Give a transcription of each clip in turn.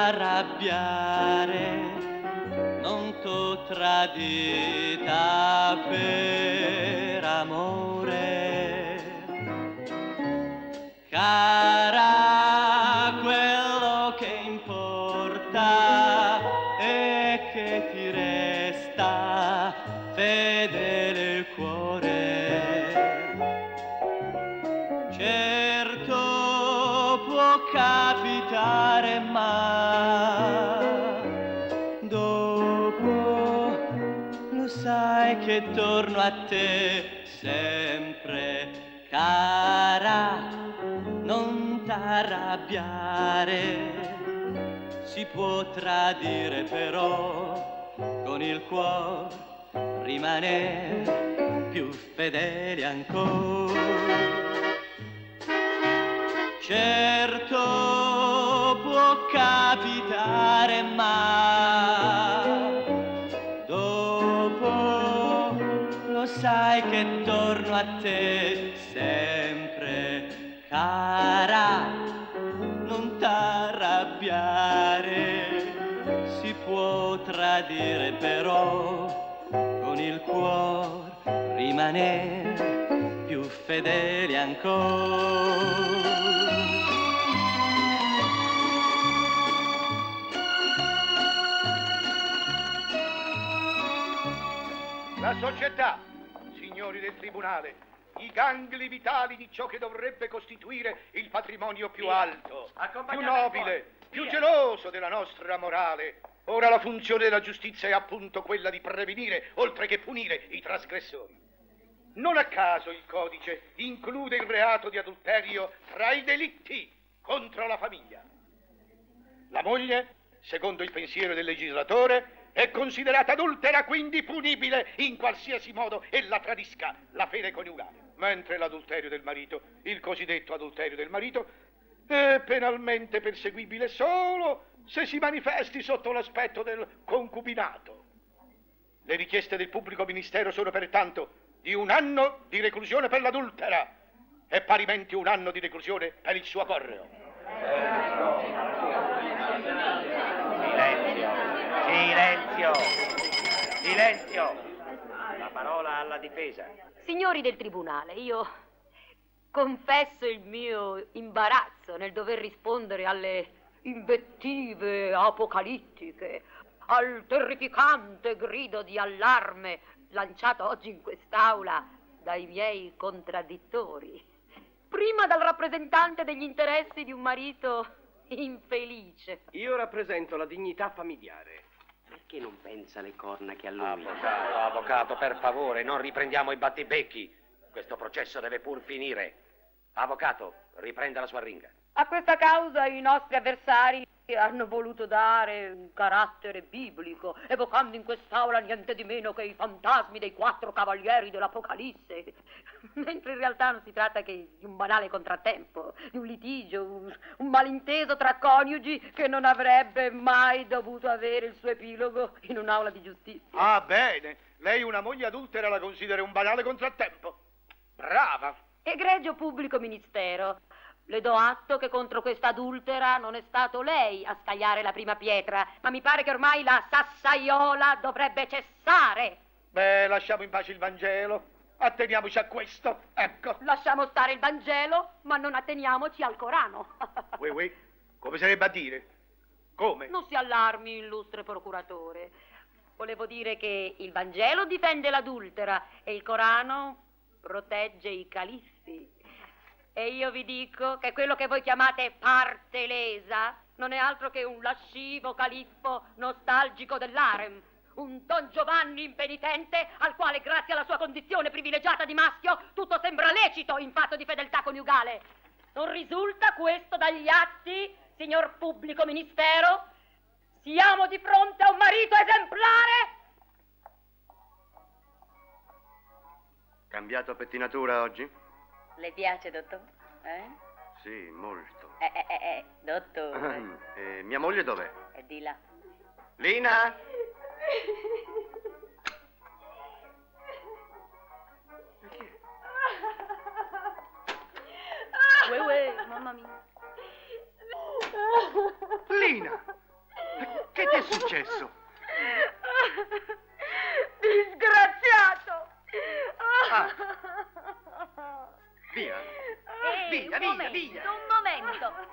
t'arrabbiare, non t'ho tradita per amore. Cara, quello che importa è che ti resta fedele il cuore. Certo può capitare, ma dopo lo sai che torno a te sempre. Cara, non t'arrabbiare, si può tradire però con il cuore rimanere più fedeli ancora. Certo può capitare, ma dopo lo sai che torno a te sempre. Cara, non t'arrabbiare, si può tradire però con il cuore rimanere più fedeli ancora. La società, signori del tribunale, i gangli vitali di ciò che dovrebbe costituire il patrimonio più alto, più nobile, più geloso della nostra morale. Ora la funzione della giustizia è appunto quella di prevenire, oltre che punire, i trasgressori. Non a caso il codice include il reato di adulterio tra i delitti contro la famiglia. La moglie, secondo il pensiero del legislatore, è considerata adultera, quindi punibile in qualsiasi modo ella tradisca la fede coniugale. Mentre l'adulterio del marito, il cosiddetto adulterio del marito, è penalmente perseguibile solo se si manifesti sotto l'aspetto del concubinato. Le richieste del pubblico ministero sono pertanto di 1 anno di reclusione per l'adultera e parimenti 1 anno di reclusione per il suo correo. Silenzio! Silenzio! La parola alla difesa. Signori del tribunale, io confesso il mio imbarazzo nel dover rispondere alle invettive apocalittiche, al terrificante grido di allarme lanciato oggi in quest'aula dai miei contraddittori. Prima dal rappresentante degli interessi di un marito infelice. Io rappresento la dignità familiare. Perché non pensa alle corna che a lui? Avvocato, per favore, non riprendiamo i battibecchi. Questo processo deve pur finire. Avvocato, riprenda la sua ringa. A questa causa i nostri avversari hanno voluto dare un carattere biblico, evocando in quest'aula niente di meno che i fantasmi dei 4 cavalieri dell'Apocalisse, mentre in realtà non si tratta che di un banale contrattempo, di un litigio, un malinteso tra coniugi che non avrebbe mai dovuto avere il suo epilogo in un'aula di giustizia. Ah, bene. Lei una moglie adultera la considera un banale contrattempo. Brava. Egregio pubblico ministero, le do atto che contro questa adultera non è stato lei a scagliare la prima pietra, ma mi pare che ormai la sassaiola dovrebbe cessare. Beh, lasciamo in pace il Vangelo. Atteniamoci a questo, ecco. Lasciamo stare il Vangelo, ma non atteniamoci al Corano. Come sarebbe a dire? Come? Non si allarmi, illustre procuratore. Volevo dire che il Vangelo difende l'adultera e il Corano protegge i califfi. E io vi dico che quello che voi chiamate parte lesa non è altro che un lascivo califfo nostalgico dell'harem. Un Don Giovanni impenitente al quale, grazie alla sua condizione privilegiata di maschio, tutto sembra lecito in fatto di fedeltà coniugale. Non risulta questo dagli atti, signor pubblico ministero? Siamo di fronte a un marito esemplare? Cambiato pettinatura oggi? Le piace, dottor? Sì, molto. Dottore. Mia moglie dov'è? È di là. Lina? Uè, mamma mia. Lina! Che ti è successo? Disgraziato! Via. Via, via! Un momento!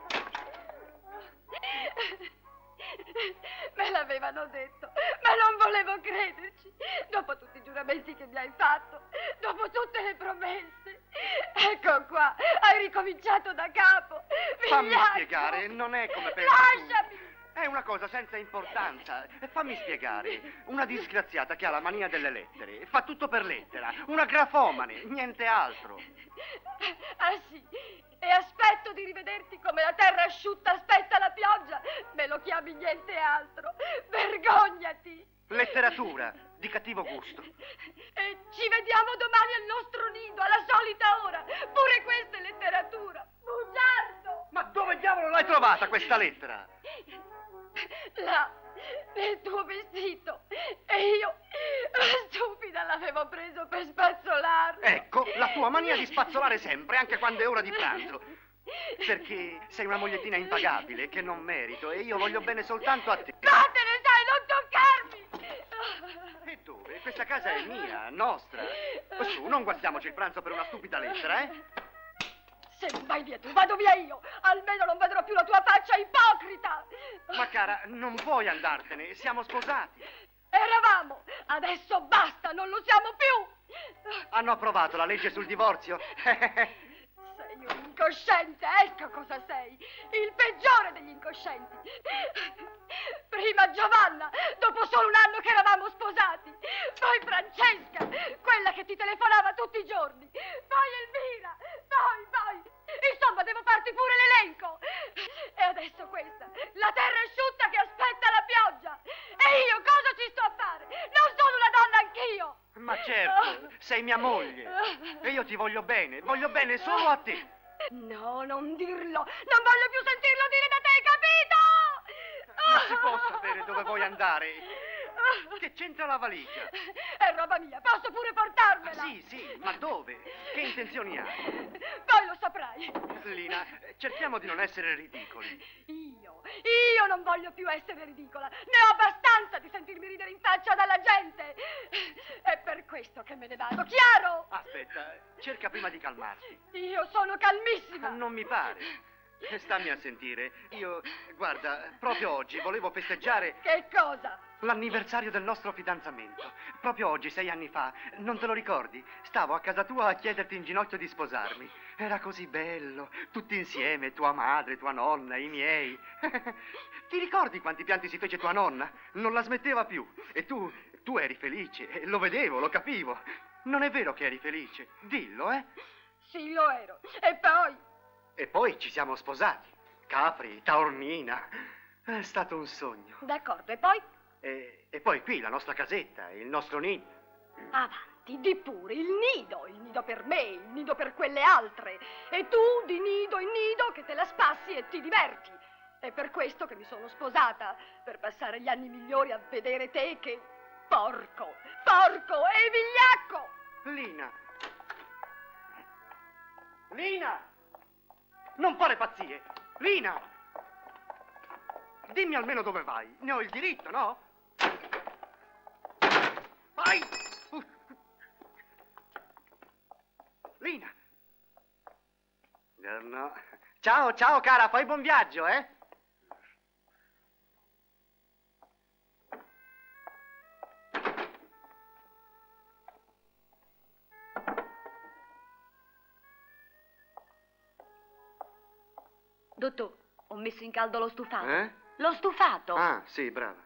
Me l'avevano detto, ma non volevo crederci. Dopo tutti i giuramenti che mi hai fatto, dopo tutte le promesse. Ecco qua, hai ricominciato da capo. Fammi spiegare, non è come pensi Lasciami! tu. È una cosa senza importanza. Fammi spiegare. Una disgraziata che ha la mania delle lettere. Fa tutto per lettera. Una grafomane, niente altro. Ah sì, e aspetto di rivederti come la terra asciutta aspetta la pioggia. Me lo chiami niente altro. Vergognati! Letteratura, di cattivo gusto. E ci vediamo domani al nostro nido, alla solita ora. Pure questa è letteratura. Bugiardo! Ma dove diavolo l'hai trovata questa lettera? Là, nel tuo vestito. E io, stupida, l'avevo preso per spazzolarlo. Ecco, la tua mania di spazzolare sempre, anche quando è ora di pranzo. Perché sei una mogliettina impagabile che non merito e io voglio bene soltanto a te. Vattene, sai, non toccarmi! E dove? Questa casa è mia, nostra. Su, non guastiamoci il pranzo per una stupida lettera, eh? Se non vai via tu, vado via io. Almeno non vedrò più la tua faccia ipocrita. Ma cara, non puoi andartene, siamo sposati. Eravamo, adesso basta, non lo siamo più. Hanno approvato la legge sul divorzio. Sei un incosciente, ecco cosa sei. Il peggiore degli incoscienti. Prima Giovanna, dopo solo un anno che eravamo sposati. Poi Francesca, quella che ti telefonava tutti i giorni. Poi Elvira, poi. Insomma, devo farti pure l'elenco. E adesso questa, la terra asciutta che aspetta la pioggia. E io cosa ci sto a fare? Non sono una donna anch'io. Ma certo, sei mia moglie. E io ti voglio bene solo a te. No, non dirlo. Non voglio più sentirlo dire da te, capito? Ma si può sapere dove vuoi andare? Che c'entra la valigia? È roba mia, posso pure portarmela. Sì, ma dove? Che intenzioni hai? Poi lo saprai. Lina, cerchiamo di non essere ridicoli. Io non voglio più essere ridicola. Ne ho abbastanza di sentirmi ridere in faccia dalla gente. È per questo che me ne vado, chiaro? Aspetta, cerca prima di calmarti. Io sono calmissima. Non mi pare. Stammi a sentire. Io, guarda, proprio oggi volevo festeggiare... Che cosa? L'anniversario del nostro fidanzamento. Proprio oggi, 6 anni fa. Non te lo ricordi? Stavo a casa tua a chiederti in ginocchio di sposarmi. Era così bello. Tutti insieme, tua madre, tua nonna, i miei. Ti ricordi quanti pianti si fece tua nonna? Non la smetteva più. E tu eri felice. Lo vedevo, lo capivo. Non è vero che eri felice? Dillo, eh? Sì, lo ero. E poi? E poi ci siamo sposati. Capri, Taormina. È stato un sogno. D'accordo, e poi? E poi qui la nostra casetta, il nostro nido. Avanti, di pure, il nido per me, il nido per quelle altre. E tu di nido in nido che te la spassi e ti diverti. È per questo che mi sono sposata, per passare gli anni migliori a vedere te che... Porco e vigliacco! Lina! Non fare pazzie! Lina! Dimmi almeno dove vai. Ne ho il diritto, no? Vai! Lina! No. Ciao, cara, fai buon viaggio, eh? Dottor, ho messo in caldo lo stufato. Eh? L'ho stufato. Ah, sì, brava.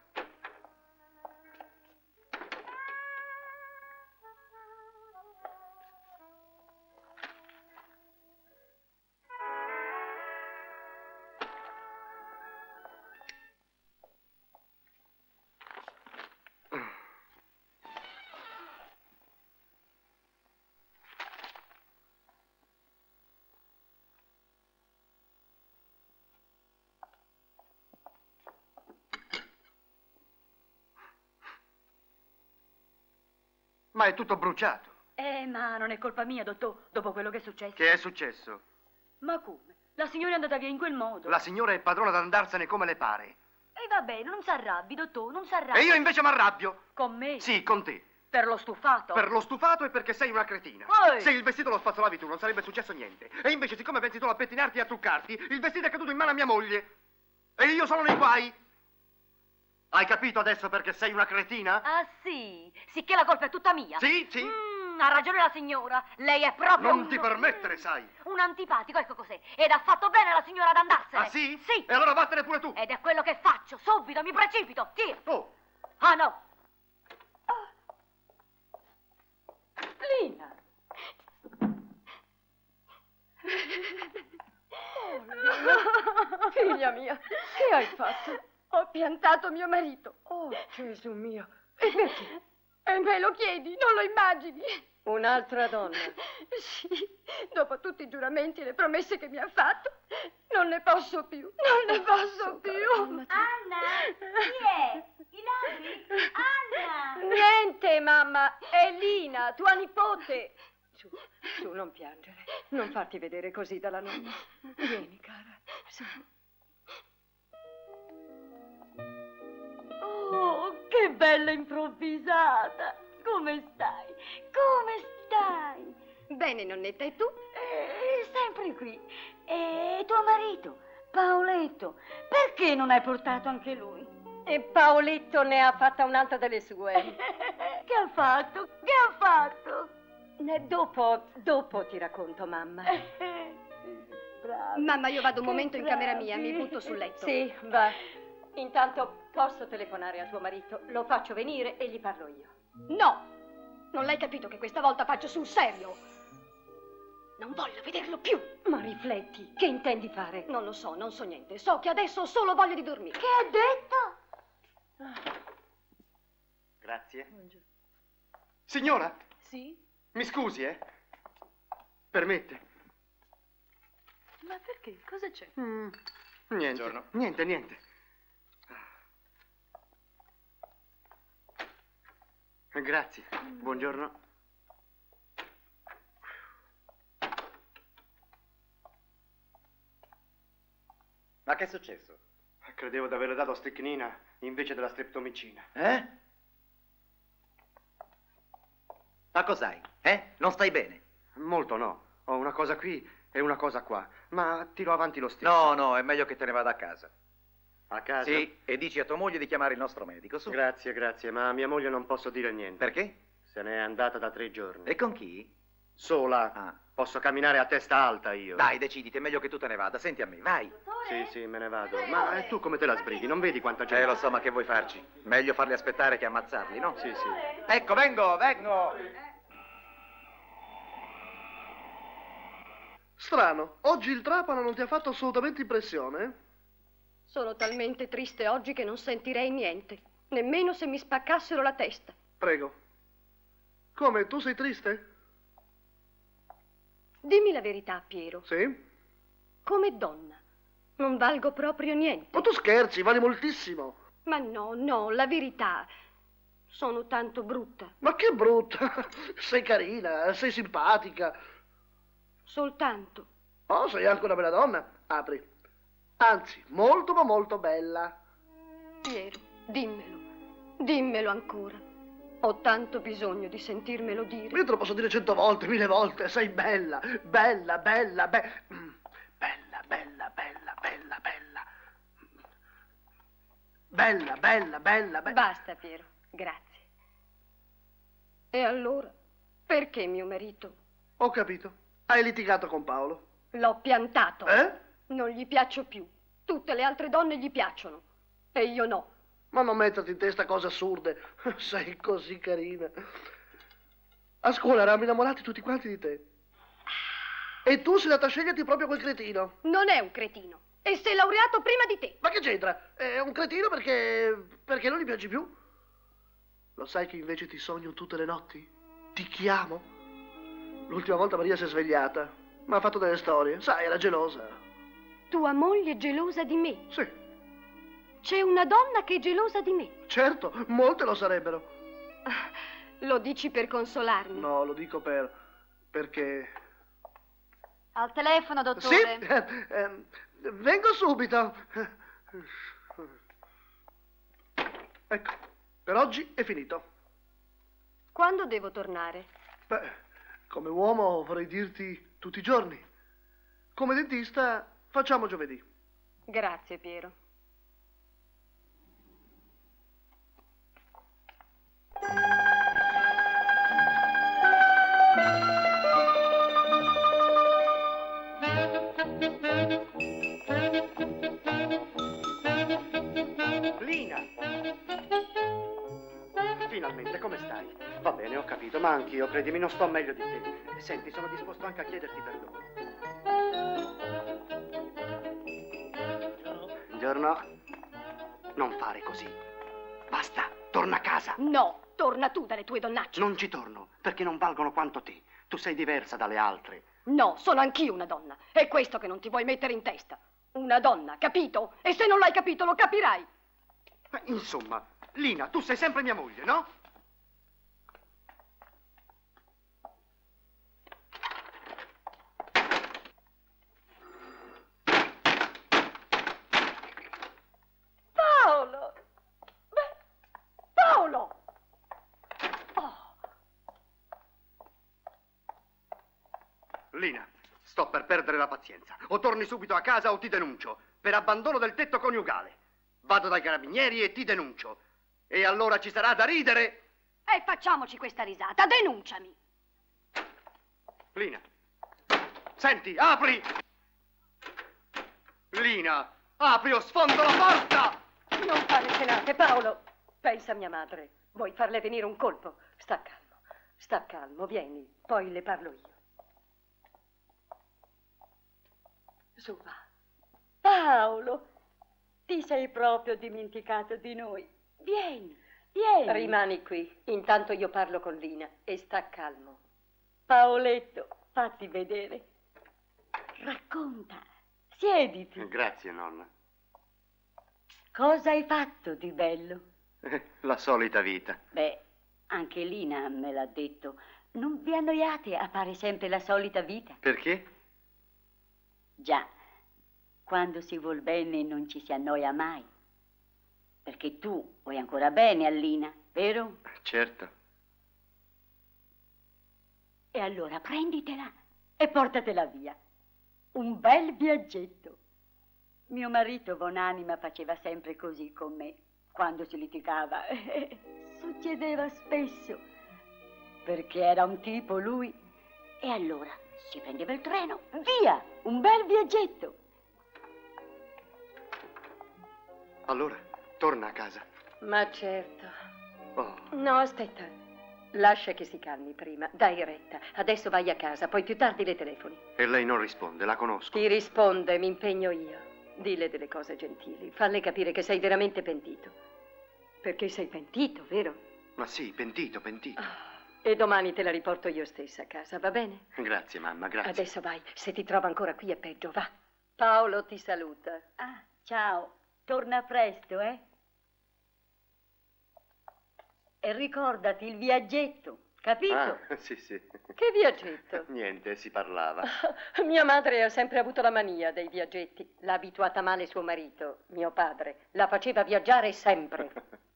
Ma è tutto bruciato. Ma non è colpa mia, dottor, dopo quello che è successo. Che è successo? Ma come? La signora è andata via in quel modo. La signora è padrona ad andarsene come le pare. E E va bene, non si arrabbi, dottore, non si arrabbi. E io invece mi arrabbio. Con me? Sì, con te. Per lo stufato? Per lo stufato e perché sei una cretina. Se il vestito lo spazzolavi tu non sarebbe successo niente. E invece, siccome pensi solo a pettinarti e a truccarti, il vestito è caduto in mano a mia moglie. E io sono nei guai. Hai capito adesso perché sei una cretina? Ah, sì? Sicché la colpa è tutta mia? Sì, sì. Ha ragione la signora. Lei è proprio Non ti permettere, sai. un antipatico, ecco cos'è. Ed ha fatto bene la signora ad andarsene. Ah, sì? Sì. E allora vattene pure tu. Ed è quello che faccio. Subito, mi precipito. Tira. Oh. Ah, no. Lina. Figlia mia, che hai fatto? Ho piantato mio marito. Oh, Gesù mio. E perché? E me lo chiedi, non lo immagini? Un'altra donna. Sì, dopo tutti i giuramenti e le promesse che mi ha fatto, non ne posso più, non ne posso più. Anna, chi è? Ilari? Anna! Niente, mamma, è Lina, tua nipote. Su, non piangere. Non farti vedere così dalla nonna. Vieni, cara. Su. Oh, che bella improvvisata! Come stai? Come stai? Bene, nonnetta, e tu? Sempre qui. E tuo marito, Paoletto, perché non hai portato anche lui? E Paoletto ne ha fatta un'altra delle sue. Che ha fatto? Che ha fatto? Dopo ti racconto, mamma. Brava. Mamma, io vado un Che momento in camera mia, bravi. mi butto sul letto. Sì, va. Intanto posso telefonare a tuo marito, lo faccio venire e gli parlo io. No, non l'hai capito che questa volta faccio sul serio? Non voglio vederlo più. Ma rifletti, che intendi fare? Non lo so, non so niente. So che adesso ho solo voglia di dormire. Che ha detto? Grazie. Signora, Sì? mi scusi, Permette? Ma perché? Cosa c'è? Niente. Niente. Grazie. Buongiorno. Ma che è successo? Credevo di averle dato stricnina invece della streptomicina. Ma cos'hai? Non stai bene? Molto no. Ho una cosa qui e una cosa qua. Ma tiro avanti lo stesso. No, è meglio che te ne vada a casa. A casa? Sì, e dici a tua moglie di chiamare il nostro medico, su. Grazie, ma a mia moglie non posso dire niente. Perché? Se n'è andata da 3 giorni. E con chi? Sola. Ah. Posso camminare a testa alta io. Dai, deciditi, è meglio che tu te ne vada. Senti a me, vai. Sì, me ne vado. Ma tu come te la sbrighi? Non vedi quanta gente? Lo so, ma che vuoi farci? Meglio farli aspettare che ammazzarli, no? Sì. Ecco, vengo. Strano, oggi il trapano non ti ha fatto assolutamente impressione? Sono talmente triste oggi che non sentirei niente, nemmeno se mi spaccassero la testa. Prego. Come, tu sei triste? Dimmi la verità, Piero. Sì? Come donna, non valgo proprio niente. Ma tu scherzi, vali moltissimo. Ma no, la verità. Sono tanto brutta. Ma che brutta. Sei carina, sei simpatica. Soltanto. Oh, sei anche una bella donna. Apri. Anzi, molto ma molto bella. Piero, dimmelo ancora. Ho tanto bisogno di sentirmelo dire. Io te lo posso dire 100 volte, 1000 volte. Sei bella. Bella. Bella. Basta, Piero, grazie. E allora, perché mio marito? Ho capito. Hai litigato con Paolo. L'ho piantato. Non gli piaccio più. Tutte le altre donne gli piacciono. E io no. Ma non metterti in testa cose assurde. Sei così carina. A scuola eravamo innamorati tutti quanti di te. E tu sei andata a sceglierti proprio quel cretino. Non è un cretino. E si è laureato prima di te. Ma che c'entra? È un cretino perché non gli piaci più. Lo sai che invece ti sogno tutte le notti? Ti chiamo. L'ultima volta Maria si è svegliata. Mi ha fatto delle storie. Sai, era gelosa. Tua moglie è gelosa di me? Sì. C'è una donna che è gelosa di me? Certo, molte lo sarebbero. Lo dici per consolarmi? No, lo dico perché... Al telefono, dottore. Sì, vengo subito. Ecco, per oggi è finito. Quando devo tornare? Beh, come uomo vorrei dirti tutti i giorni. Come dentista facciamo giovedì. Grazie, Piero. Lina! Finalmente, come stai? Va bene, ho capito, ma anch'io, credimi, non sto meglio di te. Senti, sono disposto anche a chiederti perdono. Buongiorno. Non fare così. Basta, torna a casa. No, torna tu dalle tue donnacce. Non ci torno, perché non valgono quanto te. Tu sei diversa dalle altre. No, sono anch'io una donna. È questo che non ti vuoi mettere in testa. Una donna, capito? E se non l'hai capito, lo capirai. Insomma, Lina, tu sei sempre mia moglie, no? Paolo! Beh, Paolo! Lina, sto per perdere la pazienza. O torni subito a casa o ti denuncio per abbandono del tetto coniugale. Vado dai carabinieri e ti denuncio. E allora ci sarà da ridere. E facciamoci questa risata, denunciami. Lina, senti, apri! Lina, apri o sfondo la porta! Non fare scenate, Paolo. Pensa a mia madre. Vuoi farle venire un colpo? Sta calmo, vieni, poi le parlo io. Su, va. Paolo, ti sei proprio dimenticato di noi. Vieni. Rimani qui, intanto io parlo con Lina e sta calmo. Paoletto, fatti vedere. Racconta, siediti. Grazie, nonna. Cosa hai fatto di bello? La solita vita. Beh, anche Lina me l'ha detto. Non vi annoiate a fare sempre la solita vita? Perché? Già, quando si vuol bene non ci si annoia mai. Perché tu vuoi ancora bene a Lina, vero? Certo. E allora prenditela e portatela via. Un bel viaggetto. Mio marito, buonanima, faceva sempre così con me, quando si litigava. Succedeva spesso, perché era un tipo lui. E allora si prendeva il treno, via, un bel viaggetto. Allora, torna a casa. Ma certo. Oh. No, aspetta. Lascia che si calmi prima. Dai retta. Adesso vai a casa, poi più tardi le telefoni. E lei non risponde, la conosco. Ti risponde, mi impegno io. Dille delle cose gentili. Falle capire che sei veramente pentito. Perché sei pentito, vero? Ma sì, pentito. E domani te la riporto io stessa a casa, va bene? Grazie, mamma, grazie. Adesso vai. Se ti trova ancora qui è peggio, va. Paolo ti saluta. Ah, ciao. Torna presto, eh? E ricordati il viaggetto, capito? Ah, sì. Che viaggetto? Niente, si parlava. Mia madre ha sempre avuto la mania dei viaggetti. L'ha abituata male suo marito, mio padre. La faceva viaggiare sempre.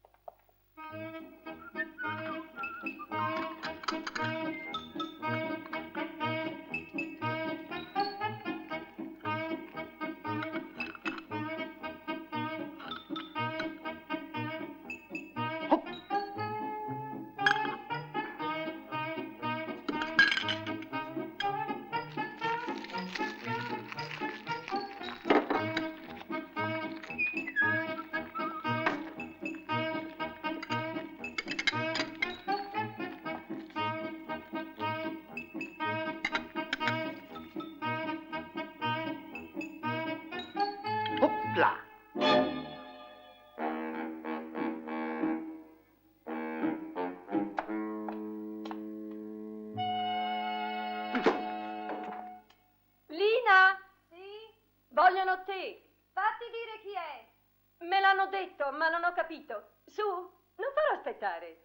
Là. Lina? Sì? Vogliono te. Fatti dire chi è. Me l'hanno detto, ma non ho capito. Su, non farò aspettare.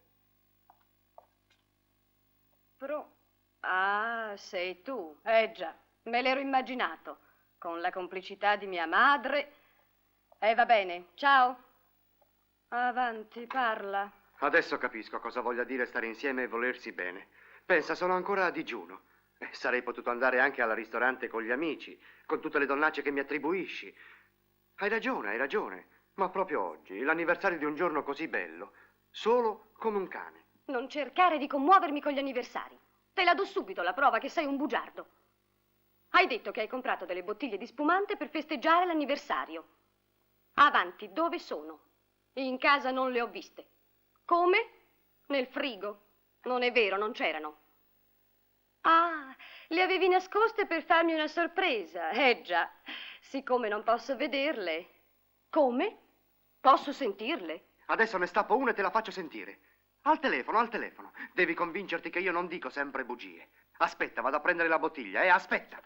Ah, sei tu. Già, me l'ero immaginato. Con la complicità di mia madre. Va bene, ciao. Avanti, parla. Adesso capisco cosa voglia dire stare insieme e volersi bene. Pensa, sono ancora a digiuno. Sarei potuto andare anche al ristorante con gli amici, con tutte le donnacce che mi attribuisci. Hai ragione. Ma proprio oggi, l'anniversario di un giorno così bello, solo come un cane. Non cercare di commuovermi con gli anniversari. Te la do subito la prova che sei un bugiardo. Hai detto che hai comprato delle bottiglie di spumante per festeggiare l'anniversario. Avanti, dove sono? In casa non le ho viste. Come? Nel frigo? Non è vero, non c'erano. Ah, le avevi nascoste per farmi una sorpresa. Già, siccome non posso vederle. Come? Posso sentirle? Adesso ne stappo una e te la faccio sentire. Al telefono. Devi convincerti che io non dico sempre bugie. Aspetta, vado a prendere la bottiglia, aspetta.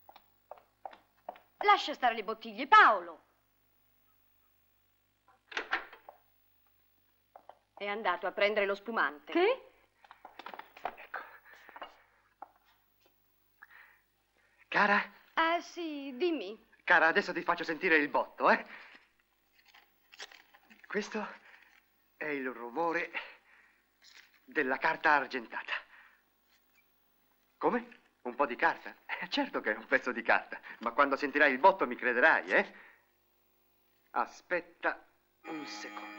Lascia stare le bottiglie, Paolo. È andato a prendere lo spumante. Che? Ecco. Cara? Ah, sì, dimmi. Cara, adesso ti faccio sentire il botto, Questo è il rumore della carta argentata. Come? Un po' di carta? Certo che è un pezzo di carta, ma quando sentirai il botto mi crederai, Aspetta un secondo.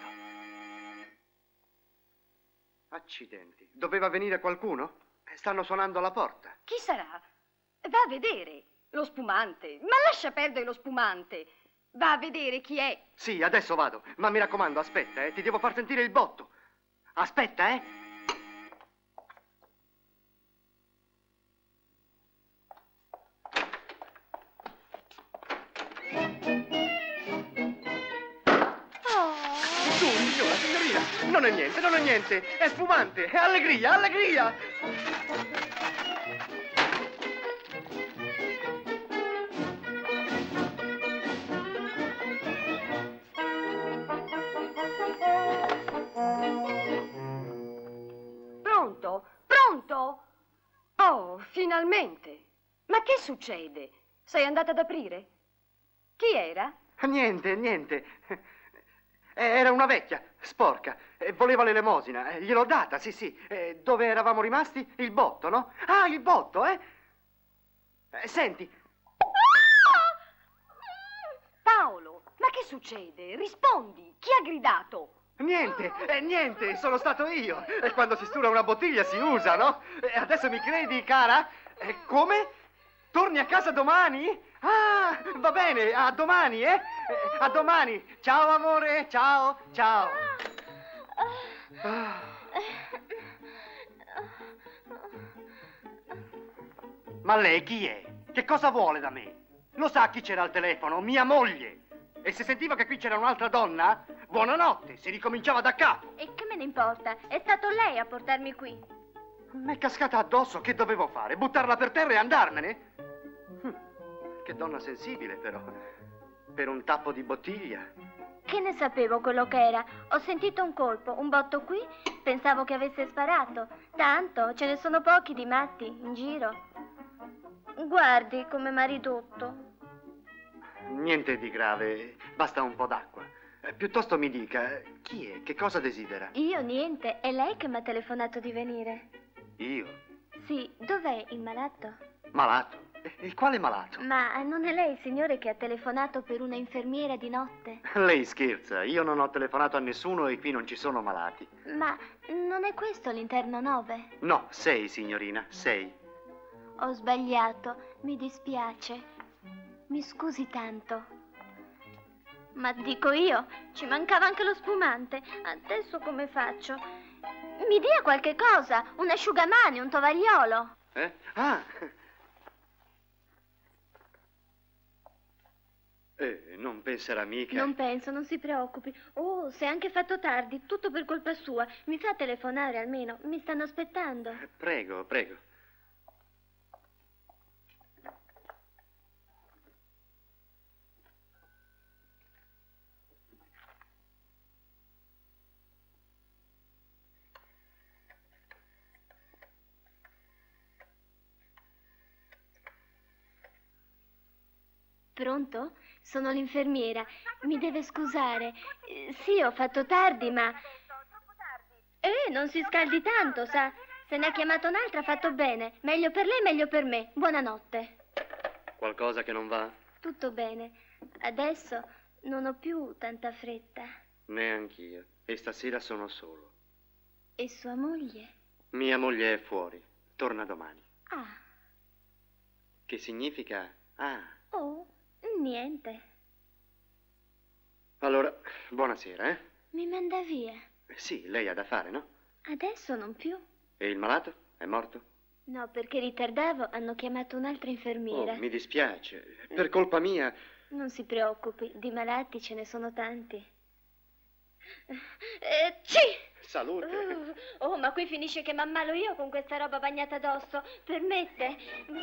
Accidenti, doveva venire qualcuno? Stanno suonando alla porta. Chi sarà? Va a vedere. Lo spumante. Ma lascia perdere lo spumante. Va a vedere chi è. Sì, adesso vado, ma mi raccomando, aspetta, ti devo far sentire il botto. Aspetta, Signorina, non è niente, è spumante, è allegria. Pronto? Oh, finalmente. Ma che succede? Sei andata ad aprire? Chi era? Niente. Era una vecchia, sporca, voleva l'elemosina, gliel'ho data, sì. Dove eravamo rimasti? Il botto, no? Ah, il botto, Senti. Paolo, ma che succede? Rispondi, chi ha gridato? Niente, sono stato io. E quando si stura una bottiglia si usa, no? Adesso mi credi, cara? Come? Torni a casa domani? Ah, va bene, a domani, A domani. Ciao, amore, ciao. Ma lei chi è? Che cosa vuole da me? Lo sa chi c'era al telefono? Mia moglie. E se sentiva che qui c'era un'altra donna? Buonanotte, si ricominciava da capo. E che me ne importa? È stato lei a portarmi qui. M'è cascata addosso, che dovevo fare? Buttarla per terra e andarmene? Che donna sensibile, però. Per un tappo di bottiglia. Che ne sapevo quello che era? Ho sentito un colpo, un botto qui, pensavo che avesse sparato. Tanto, ce ne sono pochi di matti in giro. Guardi come m'ha ridotto. Niente di grave, basta un po' d'acqua. Piuttosto mi dica, chi è? Che cosa desidera? Io niente, è lei che mi ha telefonato di venire. Io? Sì, dov'è il malato? Malato? Il quale malato? Ma non è lei il signore che ha telefonato per una infermiera di notte? Lei scherza, io non ho telefonato a nessuno e qui non ci sono malati. Ma non è questo l'interno 9? No, 6, signorina, 6. Ho sbagliato, mi dispiace. Mi scusi tanto. Ma dico io, ci mancava anche lo spumante. Adesso come faccio? Mi dia qualche cosa, un asciugamani, un tovagliolo. Ah! Non penserà mica. Non penso, non si preoccupi. Oh, si è anche fatto tardi, tutto per colpa sua. Mi fa telefonare almeno, mi stanno aspettando. Prego. Pronto? Sono l'infermiera. Mi deve scusare. Sì, ho fatto tardi, ma... non si scaldi tanto, sa. Se ne ha chiamata un'altra ha fatto bene. Meglio per lei, meglio per me. Buonanotte. Qualcosa che non va? Tutto bene. Adesso non ho più tanta fretta. Neanch'io. E stasera sono solo. E sua moglie? Mia moglie è fuori. Torna domani. Ah. Che significa? Ah. Oh, niente. Allora, buonasera, eh? Mi manda via. Sì, lei ha da fare, no? Adesso non più. E il malato? È morto? No, perché ritardavo, hanno chiamato un'altra infermiera. Oh, mi dispiace. Per colpa mia... Non si preoccupi, di malati ce ne sono tanti. Salute. Oh, ma qui finisce che m'ammalo io con questa roba bagnata addosso. Permette?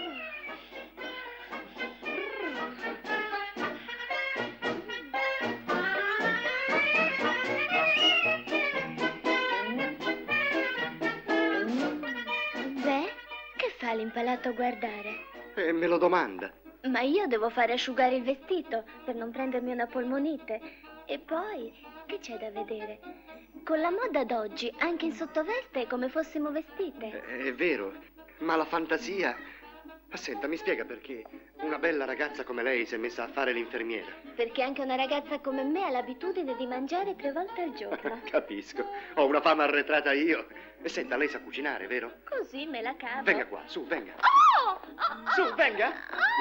Beh, che fa l'impalato a guardare? Me lo domanda. Ma io devo fare asciugare il vestito per non prendermi una polmonite. E poi, che c'è da vedere? Con la moda d'oggi, anche in sottoveste è come fossimo vestite. È vero, ma la fantasia... Senta, mi spiega perché una bella ragazza come lei si è messa a fare l'infermiera? Perché anche una ragazza come me ha l'abitudine di mangiare 3 volte al giorno. Capisco, ho una fama arretrata io. E senta, lei sa cucinare, vero? Così me la cavo. Venga qua, su, venga. Oh! Su, venga.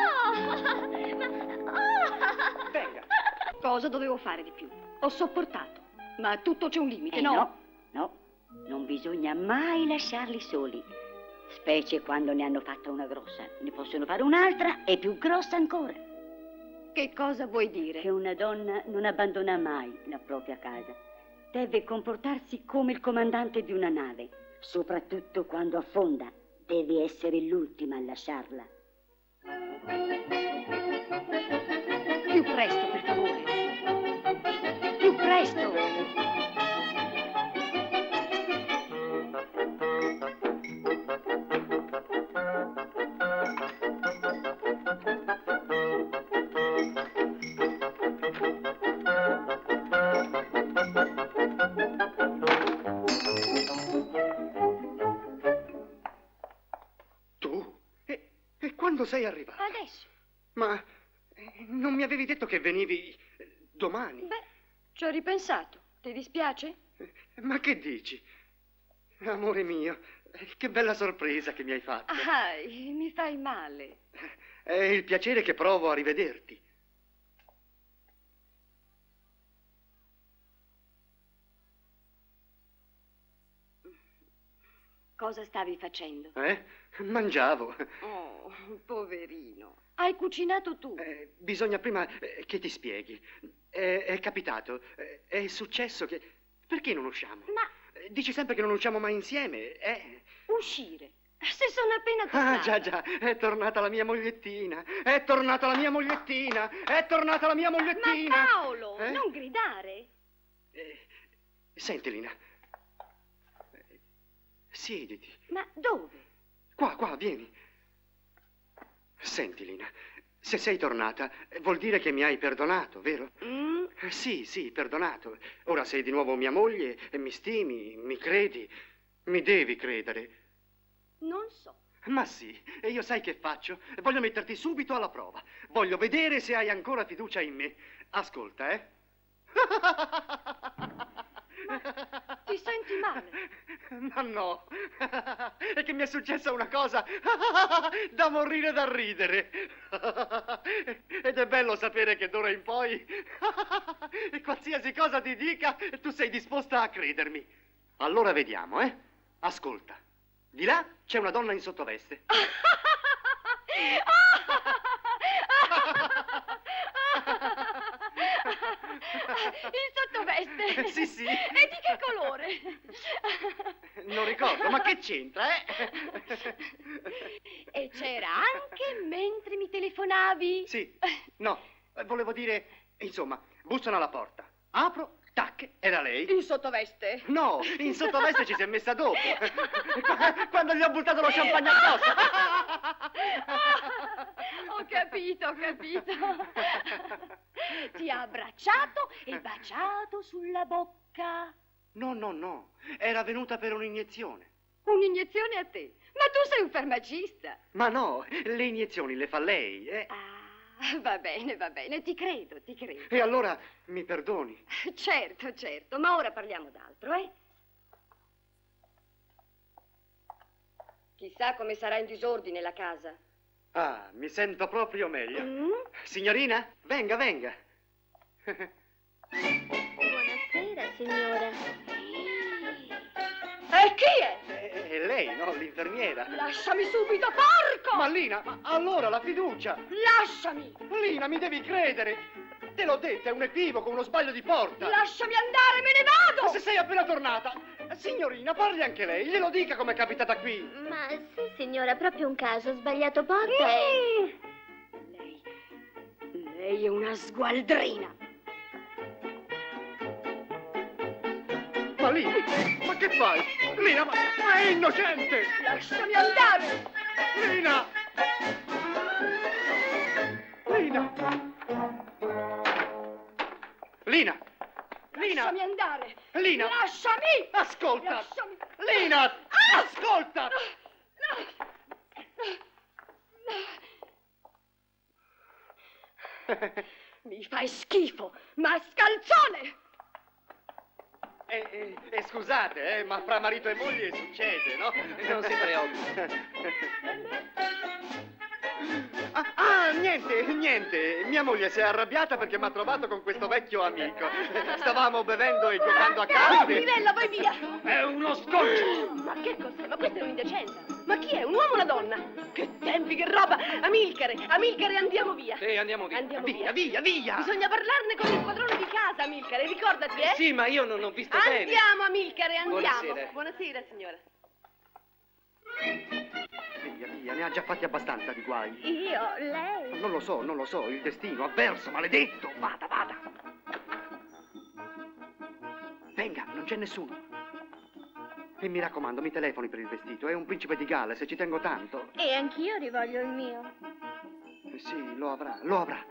Venga. Cosa dovevo fare di più? Ho sopportato. Ma a tutto c'è un limite, no? No, non bisogna mai lasciarli soli. Specie quando ne hanno fatta una grossa. Ne possono fare un'altra e più grossa ancora. Che cosa vuoi dire? Che una donna non abbandona mai la propria casa. Deve comportarsi come il comandante di una nave. Soprattutto quando affonda. Devi essere l'ultima a lasciarla. Più presto, per favore. Più presto! Quando sei arrivato? Adesso. Ma non mi avevi detto che venivi domani? Beh, ci ho ripensato. Ti dispiace? Ma che dici? Amore mio, che bella sorpresa che mi hai fatto. Ah, mi fai male. È il piacere che provo a rivederti. Cosa stavi facendo? Mangiavo. Oh, poverino. Hai cucinato tu? Bisogna prima che ti spieghi. È capitato, è successo che... Perché non usciamo? Ma... Dici sempre che non usciamo mai insieme, Uscire? Se sono appena tornata. Ah, già, è tornata la mia mogliettina. È tornata la mia mogliettina. È tornata la mia mogliettina. Ma Paolo, non gridare. Senti, Lina. Siediti. Ma dove? Qua, vieni. Senti, Lina, se sei tornata vuol dire che mi hai perdonato, vero? Sì, perdonato. Ora sei di nuovo mia moglie e mi stimi, mi credi. Mi devi credere. Non so. Ma sì, e io sai che faccio? Voglio metterti subito alla prova. Voglio vedere se hai ancora fiducia in me. Ascolta, Ti senti male? Ma no, è che mi è successa una cosa da morire da ridere. Ed è bello sapere che d'ora in poi, qualsiasi cosa ti dica, tu sei disposta a credermi. Allora vediamo, Ascolta, di là c'è una donna in sottoveste. In sottoveste? Sì. E di che colore? Non ricordo, ma che c'entra, E c'era anche mentre mi telefonavi? Sì, no, volevo dire, insomma, bussano alla porta. Apro, tac, era lei. In sottoveste? No, in sottoveste ci si è messa dopo. Quando gli ho buttato lo champagne addosso. Ho capito. capito, ho capito. Ti ha abbracciato e baciato sulla bocca. No, no, no. Era venuta per un'iniezione. Un'iniezione a te? Ma tu sei un farmacista. Ma no, le iniezioni le fa lei, eh? Ah, va bene, ti credo, ti credo. E allora mi perdoni. Certo, certo, ma ora parliamo d'altro, eh? Chissà come sarà in disordine la casa. Ah, mi sento proprio meglio. Signorina, venga, venga. Buonasera, signora. E chi è? È lei, no? L'infermiera. Lasciami subito, porco! Ma Lina, ma allora la fiducia. Lasciami! Lina, mi devi credere. Te l'ho detto, è un equivoco, uno sbaglio di porta. Lasciami andare, me ne vado! Ma se sei appena tornata. Signorina, parli anche lei, glielo dica com'è capitata qui. Ma sì, signora, proprio un caso, ho sbagliato porta e... Lei è una sgualdrina. Ma Lina, ma che fai? Lina, ma è innocente! Lasciami andare! Lina! Lina! Lina! Lina! Lasciami andare! Lina! Lasciami! Ascolta! Lasciami! Lina! Ah! Ascolta! Mi fai schifo, mascalzone! Scusate, ma fra marito e moglie succede, no? Non si preoccupi. Niente. Mia moglie si è arrabbiata perché mi ha trovato con questo vecchio amico. Stavamo bevendo e giocando a carte. Minella, vai via! È uno sconcio! Ma che cos'è? Ma questa è un'indecenza! Ma chi è? Un uomo o una donna? Che tempi, che roba! Amilcare, andiamo via! Sì, andiamo via. Andiamo Via, via, via! Bisogna parlarne con il padrone di casa, Amilcare, ricordati, eh? Sì, ma io non ho visto bene. Andiamo, Amilcare, andiamo! Buonasera. Buonasera, signora. Via, ne ha già fatti abbastanza di guai. Io, lei... Non lo so, il destino, avverso, maledetto! Vada! Venga, non c'è nessuno. E mi raccomando, mi telefoni per il vestito, è un principe di Galles e ci tengo tanto. E anch'io rivoglio il mio. Sì, lo avrà.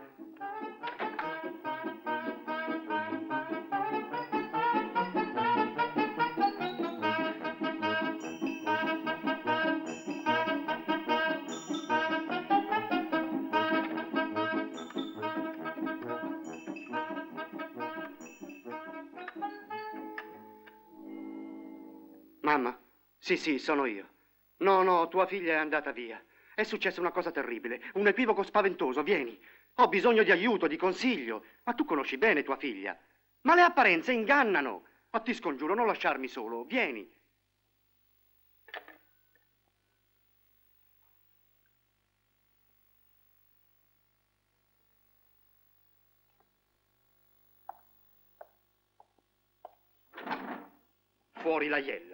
Mamma? Sì, sono io. No, tua figlia è andata via. È successa una cosa terribile, un equivoco spaventoso, vieni. Ho bisogno di aiuto, di consiglio. Ma tu conosci bene tua figlia. Ma le apparenze ingannano. Ma ti scongiuro, non lasciarmi solo, vieni. Fuori la iella.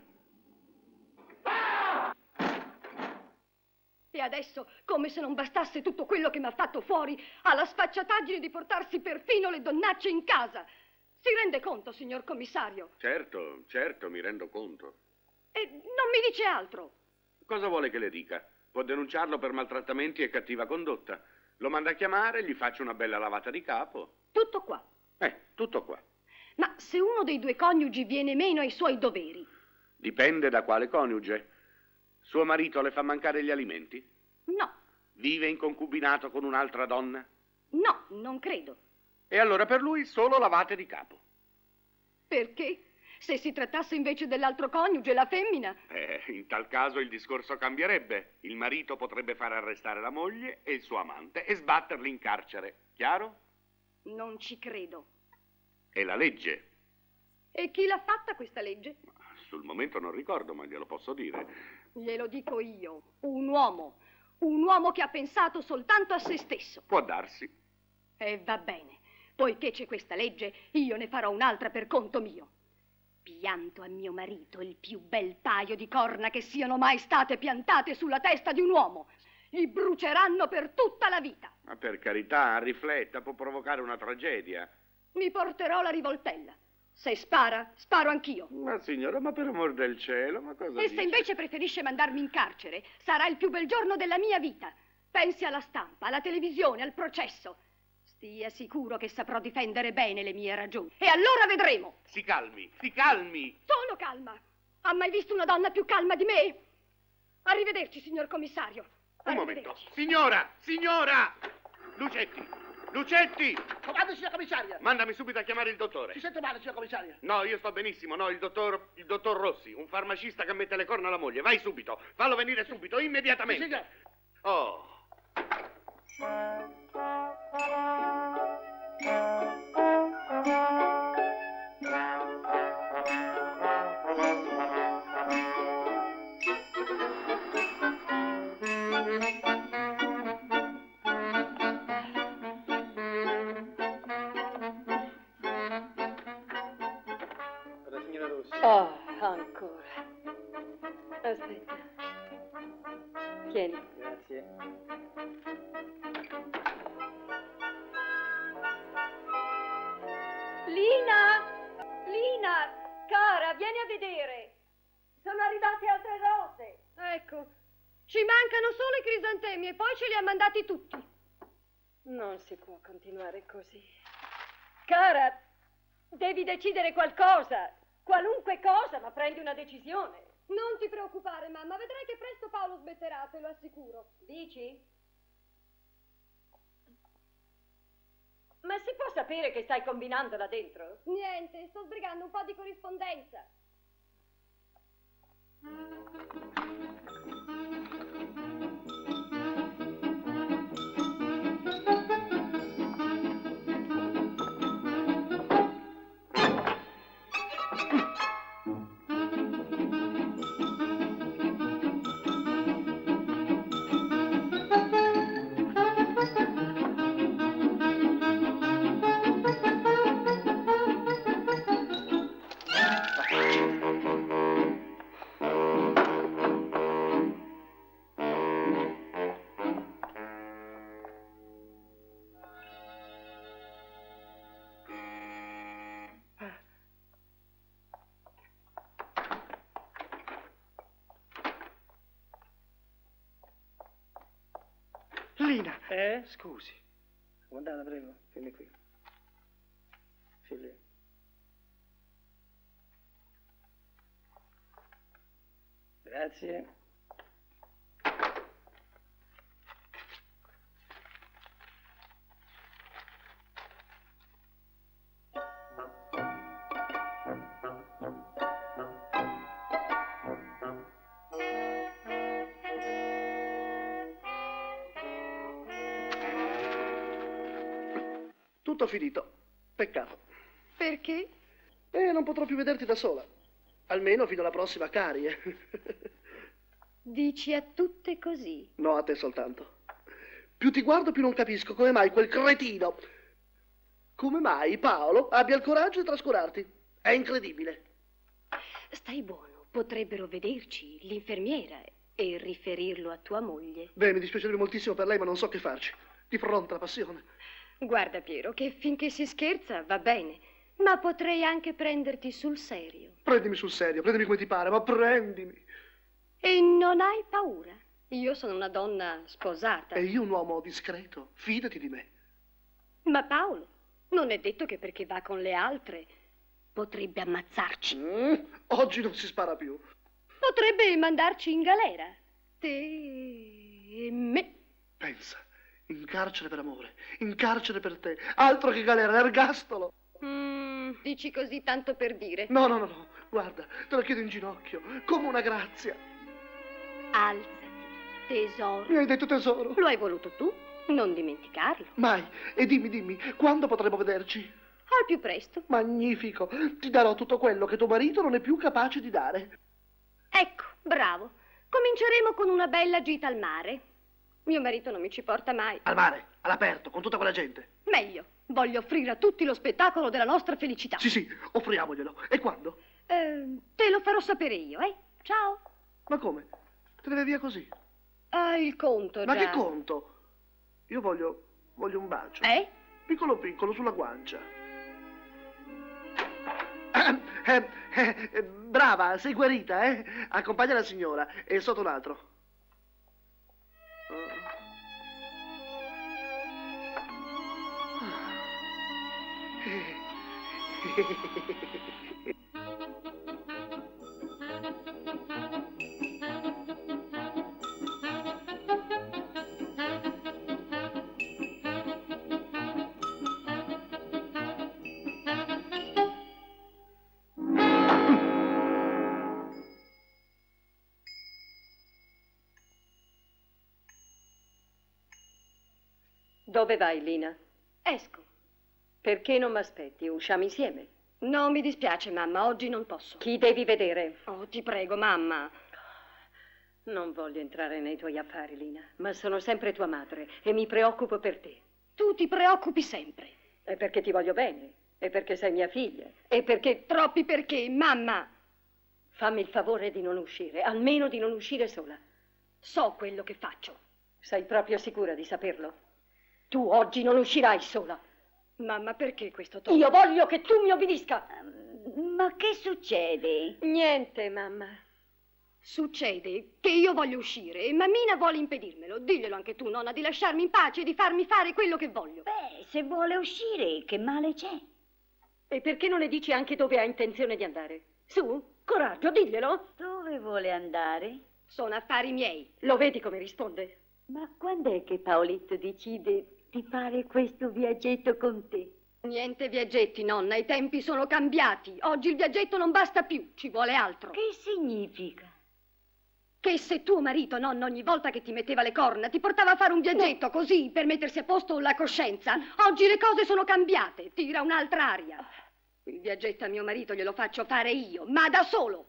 E adesso, come se non bastasse tutto quello che mi ha fatto fuori, ha la sfacciataggine di portarsi perfino le donnacce in casa. Si rende conto, signor commissario? Certo, mi rendo conto. E non mi dice altro. Cosa vuole che le dica? Può denunciarlo per maltrattamenti e cattiva condotta. Lo manda a chiamare, gli faccio una bella lavata di capo. Tutto qua. Tutto qua. Ma se uno dei due coniugi viene meno ai suoi doveri? Dipende da quale coniuge. Suo marito le fa mancare gli alimenti? No. Vive in concubinato con un'altra donna? No, non credo. E allora per lui solo lavate di capo. Perché? Se si trattasse invece dell'altro coniuge, la femmina? In tal caso il discorso cambierebbe. Il marito potrebbe far arrestare la moglie e il suo amante e sbatterli in carcere. Chiaro? Non ci credo. È la legge. E chi l'ha fatta questa legge? Sul momento non ricordo, ma glielo posso dire. Glielo dico io. Un uomo che ha pensato soltanto a se stesso. Può darsi. E va bene. Poiché c'è questa legge, io ne farò un'altra per conto mio. Pianto a mio marito il più bel paio di corna che siano mai state piantate sulla testa di un uomo. Gli bruceranno per tutta la vita. Ma per carità, rifletta, può provocare una tragedia. Mi porterò la rivoltella. Se spara, sparo anch'io. Ma signora, ma per amor del cielo, ma cosa E dice? se invece preferisce mandarmi in carcere, sarà il più bel giorno della mia vita. Pensi alla stampa, alla televisione, al processo. Stia sicuro che saprò difendere bene le mie ragioni. E allora vedremo. Si calmi, si calmi. Sono calma. Ha mai visto una donna più calma di me? Arrivederci, signor commissario. Un momento. Signora, signora! Lucetti, Lucetti! Comando, signor commissaria. Mandami subito a chiamare il dottore. Si sente male, signor commissaria? No, io sto benissimo. No, il dottor Rossi, un farmacista che mette le corna alla moglie. Vai subito. Fallo venire subito, immediatamente. Sì, signor. Oh. Oh, ancora. Aspetta. Tieni. Grazie. Lina, cara, vieni a vedere. Sono arrivate altre rose. Ecco, ci mancano solo i crisantemi e poi ce li ha mandati tutti. Non si può continuare così. Cara, devi decidere qualcosa. Qualunque cosa, ma prendi una decisione. Non ti preoccupare, mamma, vedrai che presto Paolo smetterà, te lo assicuro. Dici? Ma si può sapere che stai combinando là dentro? Niente, sto sbrigando un po' di corrispondenza. Lina. Scusi. Come andata, prego? Vieni qui. Fili. Grazie. Tutto finito. Peccato. Perché? Non potrò più vederti da sola. Almeno fino alla prossima carie. Dici a tutte così? No, a te soltanto. Più ti guardo, più non capisco come mai quel cretino, come mai Paolo abbia il coraggio di trascurarti. È incredibile. Stai buono, potrebbero vederci l'infermiera e riferirlo a tua moglie. Beh, mi dispiacerebbe moltissimo per lei, ma non so che farci. Di fronte alla passione. Guarda, Piero, che finché si scherza va bene, ma potrei anche prenderti sul serio. Prendimi sul serio, prendimi come ti pare, ma prendimi. E non hai paura? Io sono una donna sposata. E io un uomo discreto, fidati di me. Ma Paolo, non è detto che perché va con le altre potrebbe ammazzarci. Oggi non si spara più. Potrebbe mandarci in galera. Te e me. Pensa, in carcere per amore, in carcere per te. Altro che galera, l'ergastolo. Dici così tanto per dire. No. Guarda, te lo chiedo in ginocchio, come una grazia. Alzati, tesoro. Mi hai detto tesoro? Lo hai voluto tu, non dimenticarlo. Mai. E dimmi, quando potremo vederci? Al più presto. Magnifico. Ti darò tutto quello che tuo marito non è più capace di dare. Ecco, bravo. Cominceremo con una bella gita al mare. Mio marito non mi ci porta mai. Al mare, all'aperto, con tutta quella gente. Meglio. Voglio offrire a tutti lo spettacolo della nostra felicità. Sì, offriamoglielo. E quando? Te lo farò sapere io, Ciao. Ma come? Te ne vai via così? Il conto, Ma già. che conto? Io voglio un bacio. Piccolo, sulla guancia. Brava, sei guarita, Accompagna la signora. E sotto un altro. Dove vai, Lina? Esco. Perché non mi aspetti? Usciamo insieme? No, mi dispiace, mamma, oggi non posso. Chi devi vedere? Oh, ti prego, mamma. Non voglio entrare nei tuoi affari, Lina, ma sono sempre tua madre e mi preoccupo per te. Tu ti preoccupi sempre. È perché ti voglio bene, è perché sei mia figlia, è perché... Troppi perché, mamma! Fammi il favore di non uscire, almeno di non uscire sola. So quello che faccio. Sei proprio sicura di saperlo? Tu oggi non uscirai sola. Mamma, perché questo tono? Io voglio che tu mi obbedisca. Ma che succede? Niente, mamma. Succede che io voglio uscire e mammina vuole impedirmelo. Diglielo anche tu, nonna, di lasciarmi in pace e di farmi fare quello che voglio. Beh, se vuole uscire, che male c'è? E perché non le dici anche dove ha intenzione di andare? Su, coraggio, diglielo. Dove vuole andare? Sono affari miei. Lo vedi come risponde? Ma quando è che Paoletto decide di fare questo viaggetto con te? Niente viaggetti, nonna, i tempi sono cambiati. Oggi il viaggetto non basta più, ci vuole altro. Che significa? Che se tuo marito, nonna, ogni volta che ti metteva le corna ti portava a fare un viaggetto così per mettersi a posto la coscienza, oggi le cose sono cambiate, tira un'altra aria. Il viaggetto a mio marito glielo faccio fare io, ma da solo.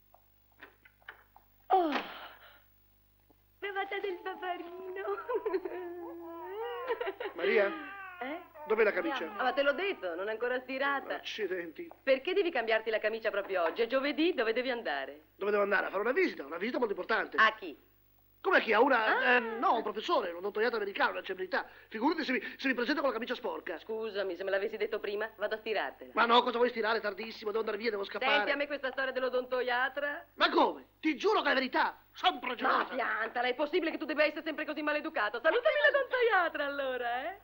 Oh, Bevata del paparino. Maria? Eh? Dov'è la camicia? Ah, ma te l'ho detto, non è ancora stirata. Accidenti. Perché devi cambiarti la camicia proprio oggi? È giovedì, dove devi andare? Dove devo andare? A fare una visita molto importante. A chi? Come chi? A una... no, un professore, un odontoiatra americano, una celebrità. Figurati se mi presenta con la camicia sporca. Scusami, se me l'avessi detto prima, vado a stirartela. Ma no, cosa vuoi stirare? È tardissimo, devo andare via, devo scappare. Senti a me questa storia dell'odontoiatra? Ma come? Ti giuro che è la verità. Sempre gelosa. Ma piantala, è possibile che tu debba essere sempre così maleducato? Salutami l'odontoiatra allora, eh?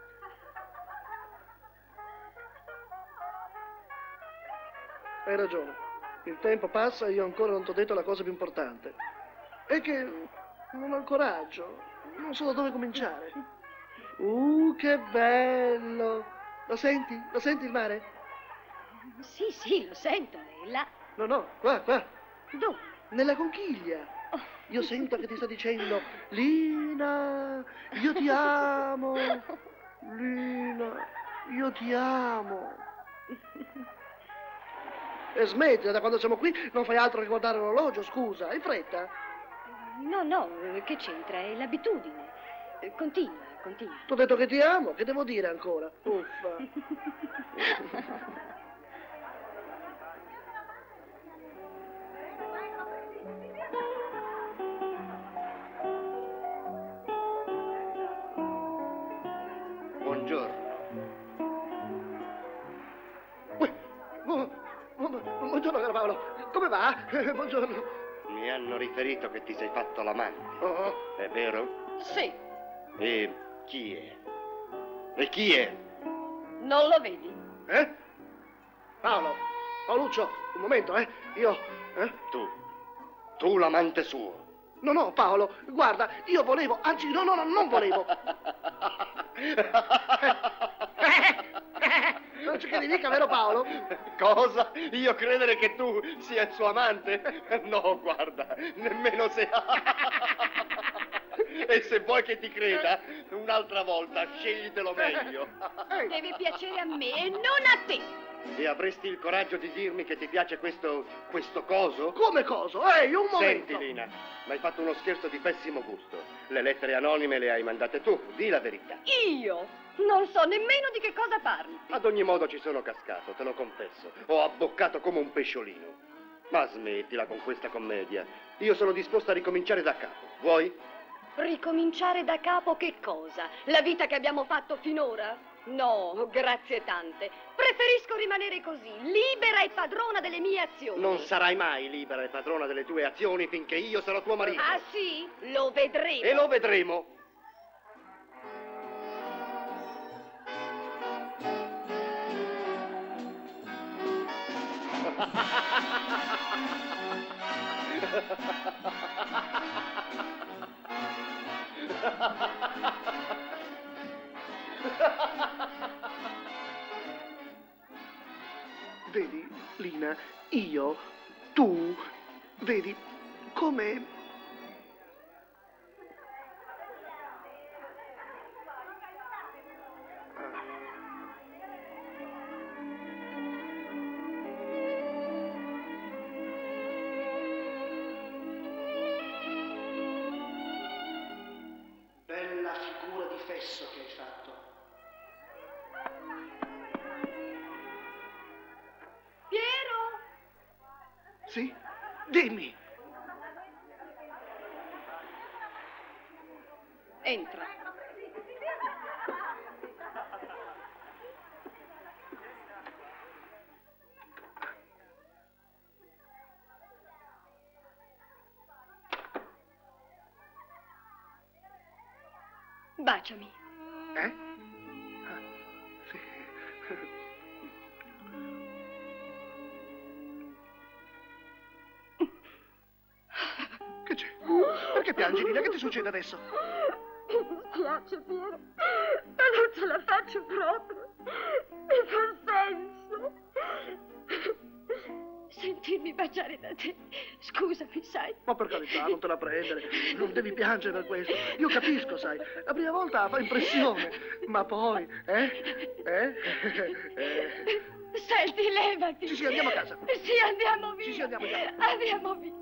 Hai ragione. Il tempo passa e io ancora non ti ho detto la cosa più importante. È che non ho il coraggio. Non so da dove cominciare. Che bello! Lo senti? Lo senti il mare? Sì, sì, lo sento, è là. No, qua. Dove? Nella conchiglia. Io sento che ti sta dicendo: Lina, io ti amo. Lina, io ti amo. E smettila, da quando siamo qui non fai altro che guardare l'orologio, scusa, hai fretta? No, che c'entra? È l'abitudine. Continua. T'ho detto che ti amo, che devo dire ancora? Uffa. Buongiorno. Buongiorno, caro Paolo. Come va? Buongiorno. Mi hanno riferito che ti sei fatto l'amante. Oh. È vero? Sì. E chi è? E chi è? Non lo vedi? Paoluccio, un momento, Io... Tu l'amante suo. No, Paolo, guarda, io volevo, anzi, no, non volevo. Non c'è che ne dica, vero Paolo? Cosa? Io credere che tu sia il suo amante? No, guarda, nemmeno se... E se vuoi che ti creda, un'altra volta sceglitelo meglio. Deve piacere a me e non a te. E avresti il coraggio di dirmi che ti piace questo coso? Come coso? Ehi, un momento! Senti, Lina, mi hai fatto uno scherzo di pessimo gusto. Le lettere anonime le hai mandate tu, di la verità. Io? Non so nemmeno di che cosa parli. Ad ogni modo ci sono cascato, te lo confesso. Ho abboccato come un pesciolino. Ma smettila con questa commedia. Io sono disposto a ricominciare da capo. Vuoi? Ricominciare da capo che cosa? La vita che abbiamo fatto finora? No, grazie tante. Preferisco rimanere così, libera e padrona delle mie azioni. Non sarai mai libera e padrona delle tue azioni finché io sarò tuo marito. Ah sì? Lo vedremo. E lo vedremo. Vedi, Lina, io, tu, vedi, come... Bella figura di fesso che hai fatto. Piero! Sì? Dimmi. Entra. Baciami. Eh? Ah, sì. Che c'è? Perché piangi, Lina? Che ti succede adesso? Mi dispiace, Piero, ma non ce la faccio proprio. Mi fa senso. Sentirmi baciare da te. Scusami, sai. Ma per carità, non te la prendere. Non devi piangere per questo. Io capisco, sai. La prima volta fa impressione. Ma poi, Senti, levati. Sì, andiamo a casa. Sì, andiamo via. Sì, andiamo via. Andiamo via.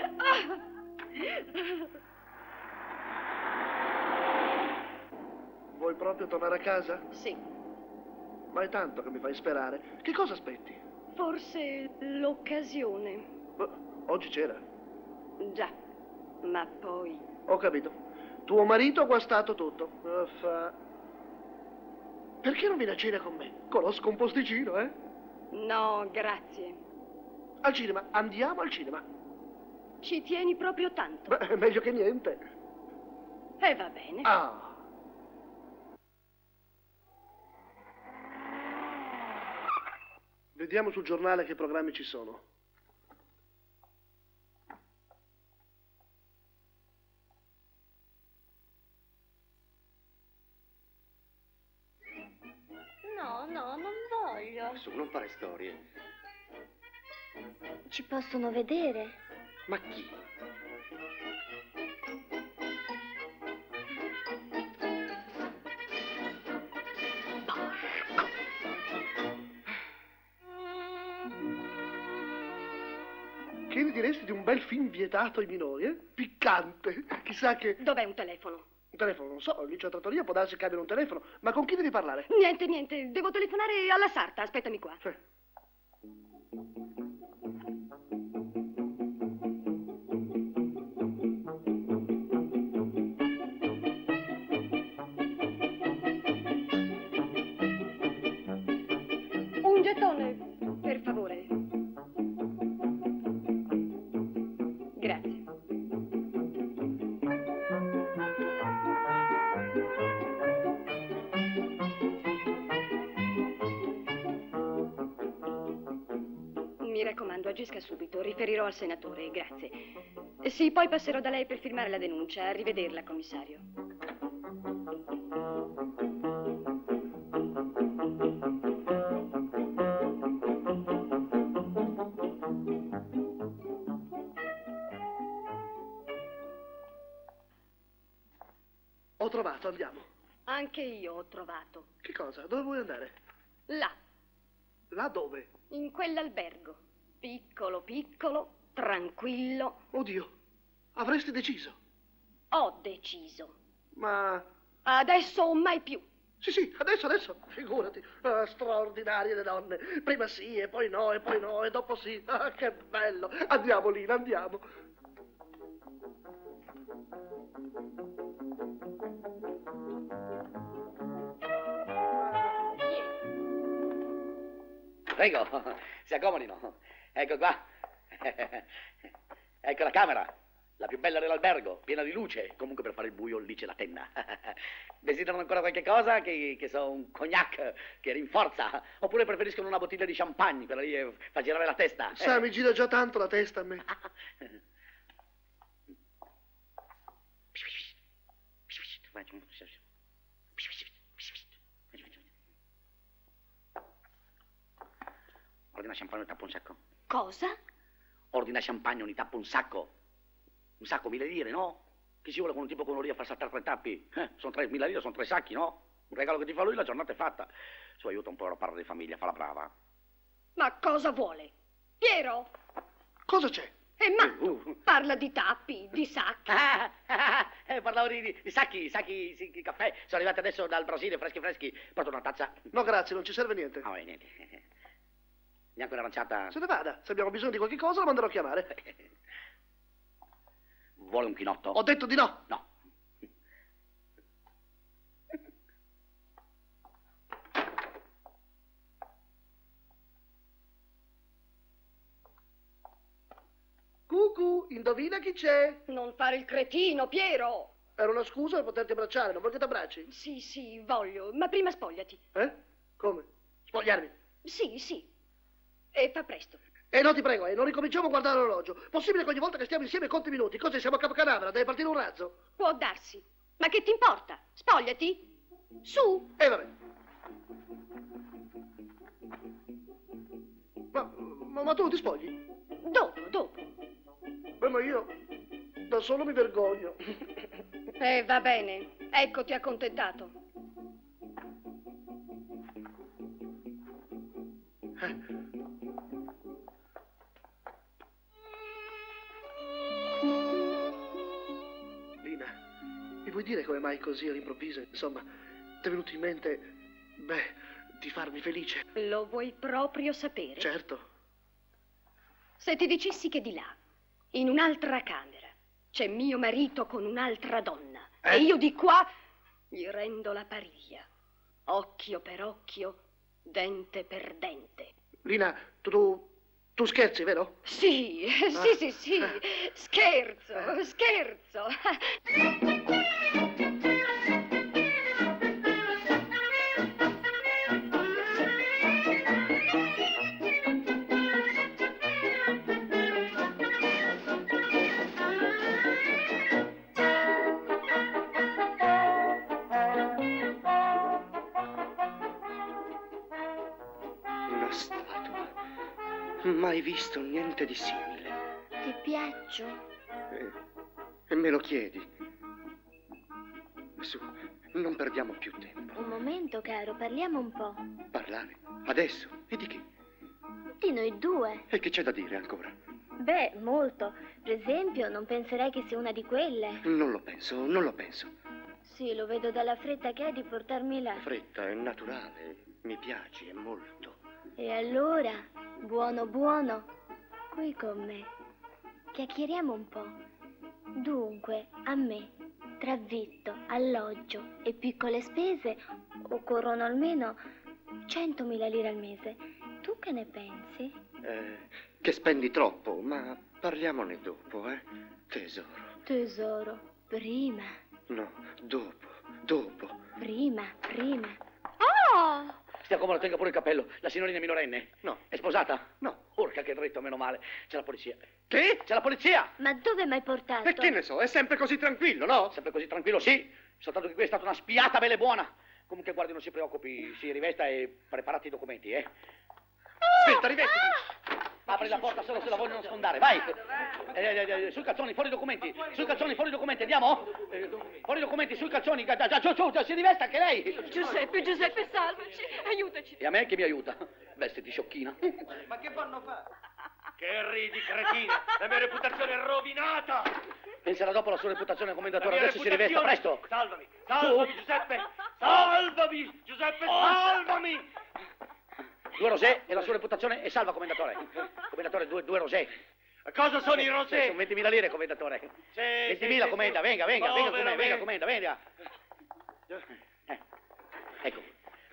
Vuoi proprio tornare a casa? Sì. Ma è tanto che mi fai sperare. Che cosa aspetti? Forse l'occasione. Oggi c'era. Già, ma poi... Ho capito. Tuo marito ha guastato tutto. Perché non vieni a cena con me? Conosco un posticino, eh? No, grazie. Al cinema. Andiamo al cinema. Ci tieni proprio tanto. Beh, è meglio che niente. Va bene. Ah. Vediamo sul giornale che programmi ci sono. No, non voglio. Su, non fare storie. Ci possono vedere. Ma chi? Che ne diresti di un bel film vietato ai minori, eh? Piccante. Chissà che... Dov'è un telefono? Un telefono, non so, lì c'è trattoria, può darsi che abbia un telefono. Ma con chi devi parlare? Niente, devo telefonare alla sarta, aspettami qua. Sì. Un gettone, per favore. Grazie. Mi raccomando, agisca subito. Riferirò al senatore, grazie. Sì, poi passerò da lei per firmare la denuncia. Arrivederla, commissario. Ho trovato, andiamo. Anche io ho trovato. Che cosa? Dove vuoi andare? Là, Là dove? in quell'albergo. Piccolo, tranquillo. Oddio, avresti deciso. Ho deciso. Ma... Adesso o mai più. Sì, adesso, figurati. Ah, straordinarie le donne. Prima sì, e poi no, e dopo sì. Ah, che bello. Andiamo, Lina, andiamo. Prego, si accomodino. Ecco qua. Ecco la camera. la più bella dell'albergo, piena di luce. Comunque per fare il buio lì c'è la tenda. Desiderano ancora qualche cosa? Che so, un cognac che rinforza? Oppure preferiscono una bottiglia di champagne, quella lì fa girare la testa? Sa, mi gira già tanto la testa a me. Ordina champagne, ne tappa un sacco. Cosa? Ordina champagne, ne tappa un sacco. Un sacco, 1000 lire, no? Chi ci vuole con un tipo come lui a far saltare 3 tappi? Sono 3.000 lire, sono 3 sacchi, no? Un regalo che ti fa lui, la giornata è fatta. Su, aiuta un po' la parla di famiglia, fa la brava. Ma cosa vuole? Piero? Cosa c'è? È matto. Parla di tappi, di sacchi. Parlavo di sacchi, di caffè. Sono arrivati adesso dal Brasile, freschi. Porto una tazza. No, grazie, non ci serve niente. Ah, niente. Neanche un'aranciata. Se ne vada. Se abbiamo bisogno di qualche cosa, la manderò a chiamare. Vuole un chinotto? Ho detto di no. No. Cucù, indovina chi c'è? Non fare il cretino, Piero. Era una scusa per poterti abbracciare, non vuoi che ti abbracci? Sì, voglio, ma prima spogliati. Come? Spogliarmi? Sì. E fa presto. No, ti prego, non ricominciamo a guardare l'orologio. Possibile che ogni volta che stiamo insieme conti minuti? Così siamo a Capocanavra, deve partire un razzo. Può darsi. Ma che ti importa? Spogliati. Su. Vabbè. Ma tu non ti spogli? Dopo. Beh, ma io da solo mi vergogno. Va bene, ecco ti accontentato. Lina, mi vuoi dire come mai così all'improvviso, insomma, ti è venuto in mente, di farmi felice? Lo vuoi proprio sapere? Certo. Se ti dicessi che di là, in un'altra camera, c'è mio marito con un'altra donna, e io di qua gli rendo la pariglia, occhio per occhio, dente per dente. Lina, tu scherzi, vero? Sì, sì, scherzo. Mai visto niente di simile. Ti piaccio? E me lo chiedi? Su, non perdiamo più tempo. Un momento, caro, parliamo un po'. Parlare? Adesso? E di che? Di noi due. E che c'è da dire ancora? Beh, molto. Per esempio, non penserei che sia una di quelle. Non lo penso. Sì, lo vedo dalla fretta che hai di portarmi là. Fretta, è naturale. Mi piaci, è molto. E allora, buono, qui con me. Chiacchieriamo un po'. Dunque, a me, tra vitto, alloggio e piccole spese, occorrono almeno 100.000 lire al mese. Tu che ne pensi? Che spendi troppo, ma parliamone dopo, Tesoro. Tesoro, prima. No, dopo. Prima. Oh! Stia come lo tenga pure il cappello. La signorina è minorenne? No. È sposata? No. Urca che dritto, meno male. C'è la polizia. Che? C'è la polizia! Ma dove m'hai portato? E che ne so, è sempre così tranquillo, no? Sempre così tranquillo, sì. Soltanto che qui è stata una spiata bella e buona. Comunque, guardi, non si preoccupi. Si rivesta e preparati i documenti, Aspetta, rivestiti. Apri la porta solo se la vogliono sfondare, vai. Sui calzoni, fuori i documenti. Sui calzoni, fuori i documenti, andiamo? Fuori i documenti, sui calzoni. Giù, si rivesta anche lei. Giuseppe, salvaci, aiutaci. E a me che mi aiuta? Vestiti, sciocchina. Ma che vanno a fare? Che ridi, cretina? La mia reputazione è rovinata! Penserà dopo la sua reputazione come commendatore. Adesso si rivesta, presto. Salvami, Giuseppe! Salvami, Giuseppe, salvami! 2 rosé e la sua reputazione è salva, commendatore. Commendatore, 2 rosé. Cosa sono i rosé? Sono 20.000 lire, commendatore. 20.000, commenda, venga con me, venga. Ecco,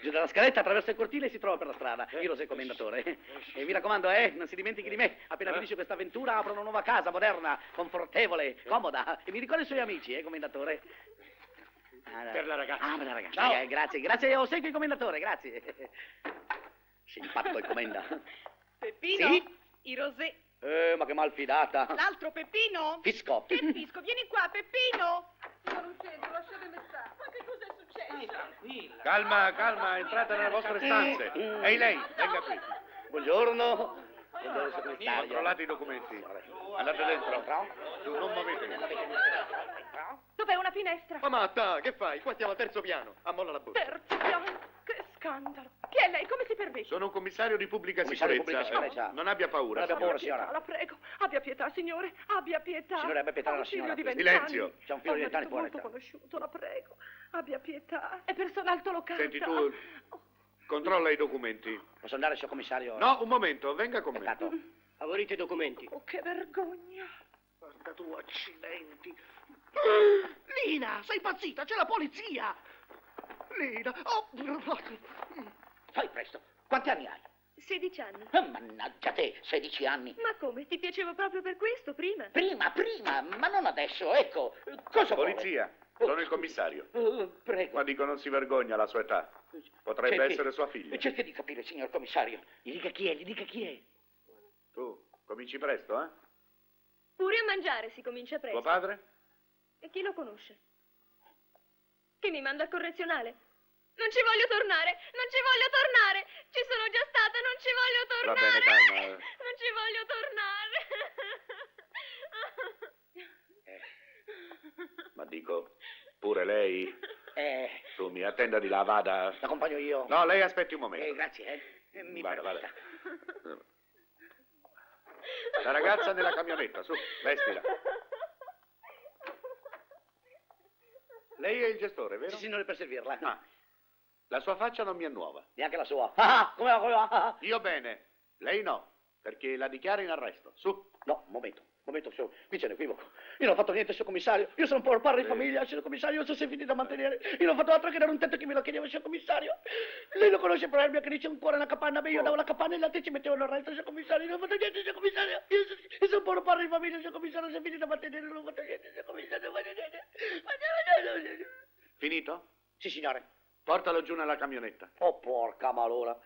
Giù dalla scaletta, attraverso il cortile e si trova per la strada. Io lo sei commendatore. E mi raccomando, non si dimentichi di me. Appena finisce questa avventura apro una nuova casa, moderna, confortevole, comoda. E mi ricorda i suoi amici, commendatore. Per la ragazza. Ah, per la ragazza. Ciao. Grazie, ossequio il commendatore, grazie. Simpatico il commenda. Peppino? Sì? I rosé. Ma che malfidata. L'altro Peppino? Fisco. Che fisco? Vieni qua, Peppino! Io non c'entro, lasciatemi stare. Ma che cos'è successo? Tranquilla. Calma, entrate nelle vostre stanze. Ehi lei, venga qui. Buongiorno. Buongiorno, segretario. Controllate i documenti. Andate dentro. Non muovetevi. Dov'è una finestra? Ma matta, che fai? Qua stiamo al terzo piano. Ammolla la bocca. Terzo piano. Che scandalo. Chi è lei? Come si permette? Sono un commissario di pubblica Commissario di sicurezza. pubblica sicurezza. Non abbia paura. Non abbia paura, signora. La prego, abbia pietà, signore, abbia pietà. Signore, abbia pietà Ho un della signora. figlio di Silenzio. 20 anni. C'è un figlio di 20 anni fuori. Molto conosciuto, la prego. Abbia pietà. È persona altolocata. Senti tu, controlla i documenti. Posso andare, signor commissario? No, un momento, venga con me. Peccato. Favorite i documenti. Oh, che vergogna. Guarda tu, accidenti. Lina, sei impazzita, c'è la polizia. Lina, oh. Fai presto. Quanti anni hai? 16 anni. Mannaggia te, 16 anni. Ma come? Ti piacevo proprio per questo, prima? Prima, ma non adesso, ecco. Cosa vuole? Polizia, sono il commissario. Prego. Ma dico non si vergogna alla sua età. Potrebbe Cerchi- essere sua figlia. Cerchi di capire, signor commissario. Gli dica chi è. Tu, cominci presto, eh? Pure a mangiare si comincia presto. Tuo padre? E chi lo conosce? Che mi manda al correzionale? Non ci voglio tornare, non ci voglio tornare. Ci sono già stata, non ci voglio Va tornare. bene, calma. Non ci voglio tornare. Ma dico, pure lei? Su, mi attenda di là, vada. L'accompagno io. No, lei aspetti un momento. Grazie, mi Vada. permetta. La ragazza nella camionetta, su, vestila. Lei è il gestore, vero? Sì, signore, per servirla. Ah, la sua faccia non mi è nuova. Neanche la sua. Come va? Io bene, lei no, perché la dichiara in arresto. Su. No, un momento, signor. Qui c'è un equivoco. Io non ho fatto niente, signor commissario. Io sono un po' padre di famiglia, signor commissario. Io sono sempre finito da mantenere. Io non ho fatto altro che dare un tetto che me lo chiedeva, signor commissario. Lei lo conosce, probabilmente, che dice un cuore nella capanna. Beh, io davo la capanna e gli altri ci mettevano il resto, signor commissario. Io non ho fatto niente, signor commissario. Io sono un po' padre di famiglia, signor commissario. Sono finito da mantenere. Non ho fatto niente, signor commissario. Finito? Sì, signore. Portalo giù nella camionetta. Oh, porca malora.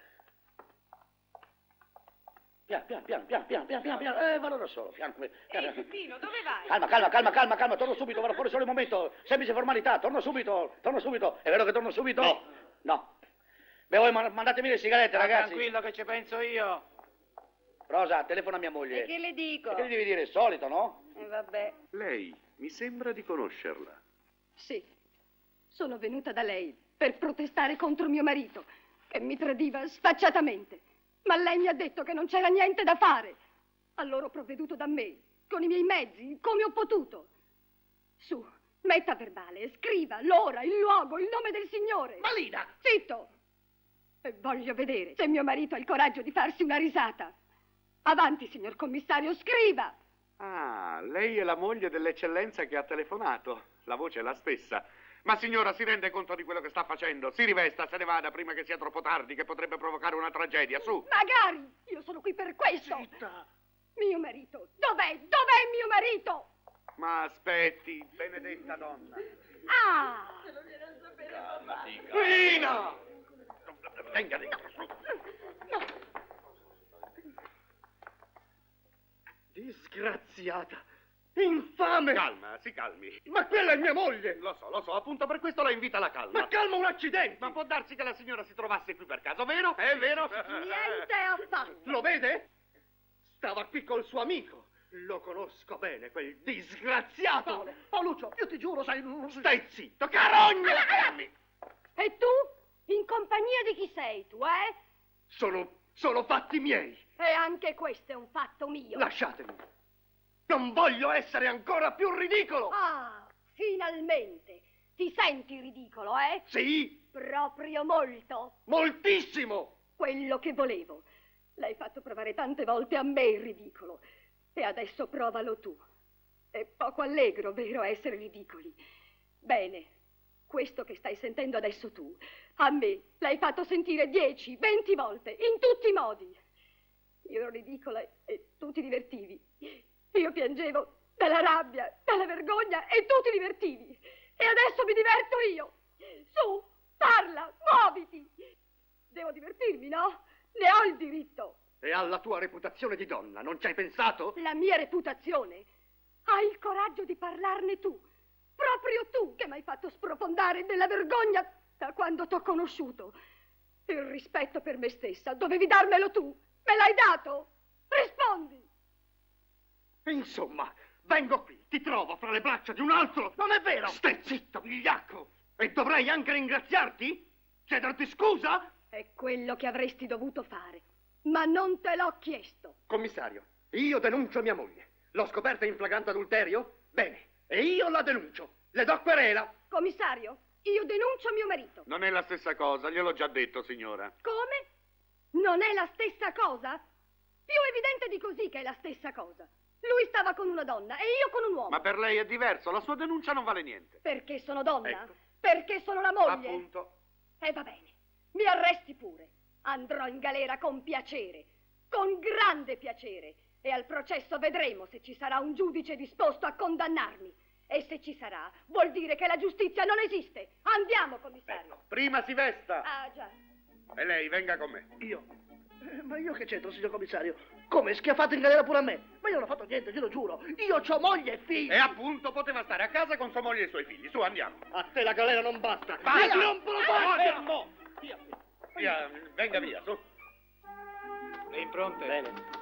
Piano. Vado da solo. Piano. Peppino, dove vai? Calma. Torno subito, vado fuori solo un momento. Semplice formalità. Torno subito. È vero che torno subito? No. Beh, voi mandatemi le sigarette, ragazzi. Tranquillo che ci penso io. Rosa, telefona a mia moglie. E che le dico? E che gli devi dire? Il solito, no? Vabbè. Lei mi sembra di conoscerla. Sì, sono venuta da lei per protestare contro mio marito, che mi tradiva sfacciatamente. Ma lei mi ha detto che non c'era niente da fare. Allora ho provveduto da me, con i miei mezzi, come ho potuto. Su, metta verbale, scriva l'ora, il luogo, il nome del Signore. Malina! Zitto! E voglio vedere se mio marito ha il coraggio di farsi una risata. Avanti, signor commissario, scriva! Ah, lei è la moglie dell'eccellenza che ha telefonato. La voce è la stessa. Ma signora, si rende conto di quello che sta facendo? Si rivesta, se ne vada prima che sia troppo tardi, che potrebbe provocare una tragedia. Su! Magari! Io sono qui per questo! Zitta! Mio marito! Dov'è? Dov'è mio marito? Ma aspetti, benedetta donna. Ah! Se lo viene a sapere Calma, figa. Lina! Venga dentro, su. Disgraziata! Infame! Calma, si calmi. Ma quella è mia moglie! Lo so, appunto per questo la invita alla calma. Ma calma un accidente! Ma può darsi che la signora si trovasse qui per caso, vero? È vero? Niente affatto! Lo vede? Stava qui col suo amico. Lo conosco bene, quel disgraziato! Oh, Lucio, io ti giuro, sai... Stai zitto, carogna! E tu? In compagnia di chi sei tu, eh? Sono fatti miei! E anche questo è un fatto mio! Lasciatemi! Non voglio essere ancora più ridicolo! Ah, finalmente! Ti senti ridicolo, eh? Sì! Proprio molto! Moltissimo! Quello che volevo. L'hai fatto provare tante volte a me il ridicolo. E adesso provalo tu. È poco allegro, vero, essere ridicoli. Bene, questo che stai sentendo adesso tu, a me l'hai fatto sentire 10, 20 volte, in tutti i modi. Io ero ridicola e tu ti divertivi. Io piangevo dalla rabbia, dalla vergogna e tu ti divertivi. E adesso mi diverto io. Su, parla, muoviti. Devo divertirmi, no? Ne ho il diritto. E alla tua reputazione di donna, non ci hai pensato? La mia reputazione? Hai il coraggio di parlarne tu. Proprio tu che mi hai fatto sprofondare nella vergogna da quando t'ho conosciuto. Il rispetto per me stessa, dovevi darmelo tu. Me l'hai dato? Rispondi! Insomma, vengo qui, ti trovo fra le braccia di un altro. Non è vero? Stai zitto, vigliacco! E dovrei anche ringraziarti? Chiederti scusa? È quello che avresti dovuto fare, ma non te l'ho chiesto. Commissario, io denuncio mia moglie. L'ho scoperta in flagrante adulterio? Bene, e io la denuncio. Le do querela. Commissario, io denuncio mio marito. Non è la stessa cosa, gliel'ho già detto, signora. Come? Non è la stessa cosa? Più evidente di così che è la stessa cosa. Lui stava con una donna e io con un uomo. Ma per lei è diverso, la sua denuncia non vale niente. Perché sono donna? Ecco. Perché sono la moglie? Appunto. E va bene, mi arresti pure. Andrò in galera con piacere, con grande piacere. E al processo vedremo se ci sarà un giudice disposto a condannarmi. E se ci sarà, vuol dire che la giustizia non esiste. Andiamo, commissario. Ecco, prima si vesta. Ah, già. E lei, venga con me. Io? Ma io che c'entro, signor commissario? Come, schiaffato in galera pure a me? Ma io non ho fatto niente, glielo giuro. Io c'ho moglie e figli. E appunto poteva stare a casa con sua moglie e i suoi figli. Su, andiamo. A te la galera non basta. Vai, Io ti rompo la bocca. fermo. Via, venga via, su. Le impronte? Bene.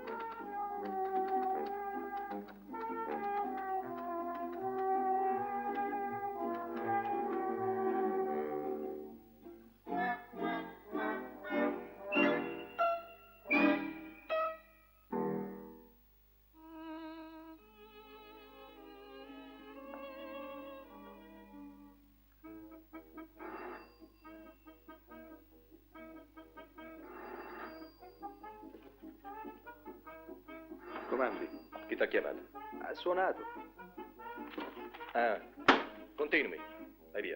Comandi, chi t'ha chiamato? Ha suonato. Ah, continui. Vai via.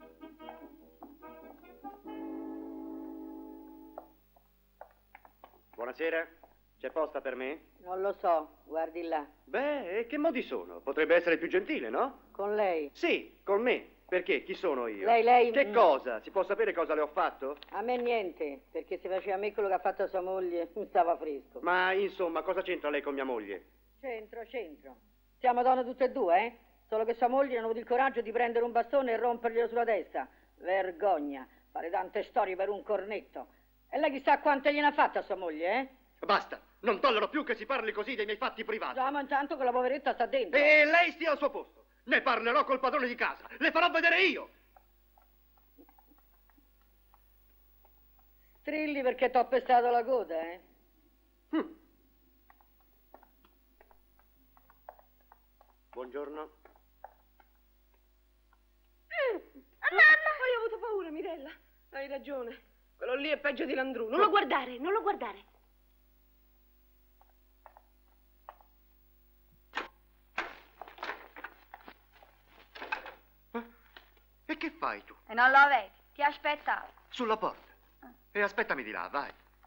Buonasera, c'è posta per me? Non lo so, guardi là. Beh, e che modi sono? Potrebbe essere più gentile, no? Con lei? Sì, con me. Perché? Chi sono io? Lei... Che cosa? Si può sapere cosa le ho fatto? A me niente, perché se faceva a me quello che ha fatto sua moglie, mi stava fresco. Ma, insomma, cosa c'entra lei con mia moglie? C'entro. Siamo donne tutte e due, eh? Solo che sua moglie non ha avuto il coraggio di prendere un bastone e romperglielo sulla testa. Vergogna, fare tante storie per un cornetto. E lei chissà quante gliene ha fatte a sua moglie, eh? Basta, non tollero più che si parli così dei miei fatti privati. Già, ma intanto che la poveretta sta dentro. E lei stia al suo posto. Ne parlerò col padrone di casa. Le farò vedere io. Strilli perché t'ho pestato la coda, eh? Buongiorno. Ho avuto paura, Mirella. Hai ragione. Quello lì è peggio di Landru. Non lo guardare, non lo guardare. E che fai tu? E non lo vedi, ti aspettavo. Sulla porta. E aspettami di là, vai.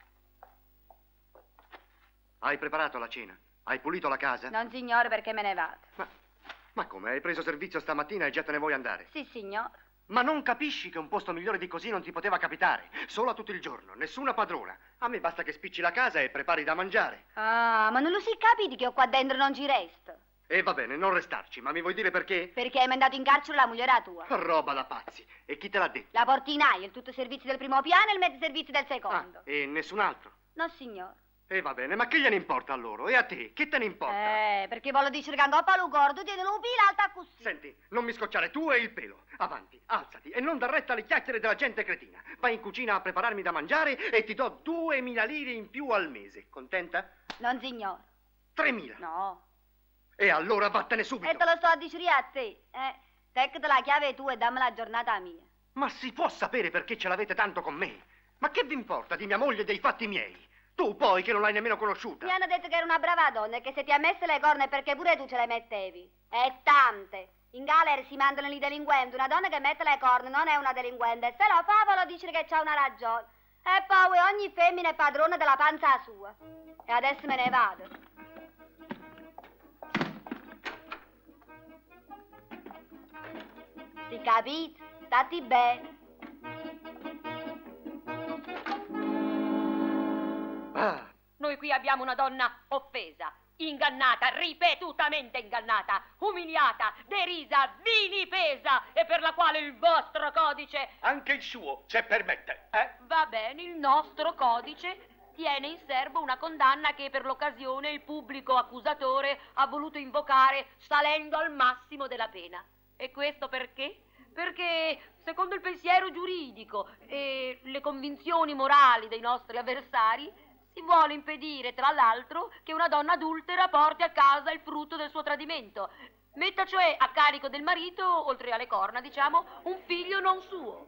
Hai preparato la cena? Hai pulito la casa? Non signore, perché me ne vado. Ma come? Hai preso servizio stamattina e già te ne vuoi andare? Sì, signor. Ma non capisci che un posto migliore di così non ti poteva capitare? Solo a tutto il giorno, nessuna padrona. A me basta che spicci la casa e prepari da mangiare. Ah, ma non lo si capiti che io qua dentro non ci resto? E va bene, non restarci, ma mi vuoi dire perché? Perché hai mandato in carcere la moglie tua. Roba da pazzi. E chi te l'ha detto? La portinaia, il tutto servizio del primo piano e il mezzo servizio del secondo. E nessun altro? No, signor. E va bene, ma che gliene importa a loro? E a te? Che te ne importa? Perché voglio dire che a lo gordo tiene un pila alta così. Senti, non mi scocciare tu e il pelo. Avanti, alzati e non dar retta alle chiacchiere della gente cretina. Vai in cucina a prepararmi da mangiare e ti do 2000 lire in più al mese. Contenta? Non, signor. 3000? No. E allora vattene subito. E te lo sto a dire a te. Teccate la chiave tu e dammi la giornata mia. Ma si può sapere perché ce l'avete tanto con me? Ma che vi importa di mia moglie e dei fatti miei? Tu poi che non l'hai nemmeno conosciuta. Mi hanno detto che era una brava donna e che se ti ha messo le corna è perché pure tu ce le mettevi. E tante. In galera si mandano i delinquenti, una donna che mette le corna non è una delinquente, se lo fa vuole dire che c'ha una ragione. E poi ogni femmina è padrona della panza sua. E adesso me ne vado. Si capito? Stati bene. Noi qui abbiamo una donna offesa, ingannata, ripetutamente ingannata, umiliata, derisa, vilipesa e per la quale il vostro codice... Anche il suo, se permette, eh? Va bene, il nostro codice tiene in serbo una condanna che per l'occasione il pubblico accusatore ha voluto invocare salendo al massimo della pena. E questo perché? Perché secondo il pensiero giuridico e le convinzioni morali dei nostri avversari si vuole impedire, tra l'altro, che una donna adultera porti a casa il frutto del suo tradimento. Metta cioè a carico del marito, oltre alle corna, diciamo, un figlio non suo.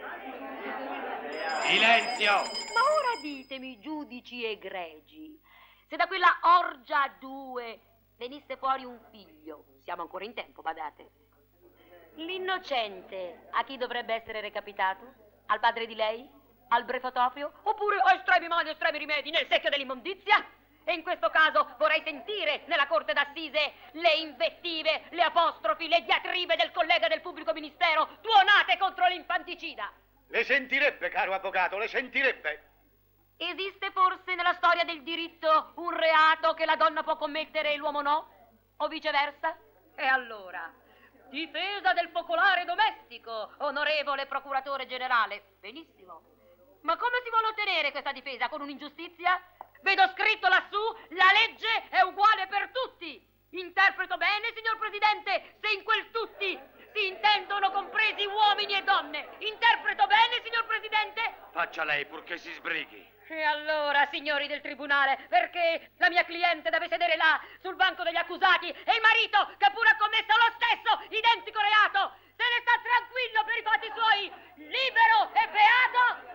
Silenzio! Ma ora ditemi, giudici egregi, se da quella orgia 2 venisse fuori un figlio, siamo ancora in tempo, badate, l'innocente a chi dovrebbe essere recapitato? Al padre di lei? Al brefatorio? Oppure a estremi mali, estremi rimedi, nel secchio dell'immondizia? E in questo caso vorrei sentire nella corte d'assise le invettive, le apostrofi, le diatribe del collega del pubblico ministero tuonate contro l'infanticida. Le sentirebbe, caro avvocato, le sentirebbe. Esiste forse nella storia del diritto un reato che la donna può commettere e l'uomo no? O viceversa? E allora, difesa del focolare domestico, onorevole procuratore generale. Benissimo. Ma come si vuole ottenere questa difesa? Con un'ingiustizia? Vedo scritto lassù, la legge è uguale per tutti. Interpreto bene, signor Presidente, se in quel tutti si intendono compresi uomini e donne. Interpreto bene, signor Presidente? Faccia lei purché si sbrighi. E allora, signori del tribunale, perché la mia cliente deve sedere là, sul banco degli accusati, e il marito, che pure ha commesso lo stesso identico reato, se ne sta tranquillo per i fatti suoi, libero e beato?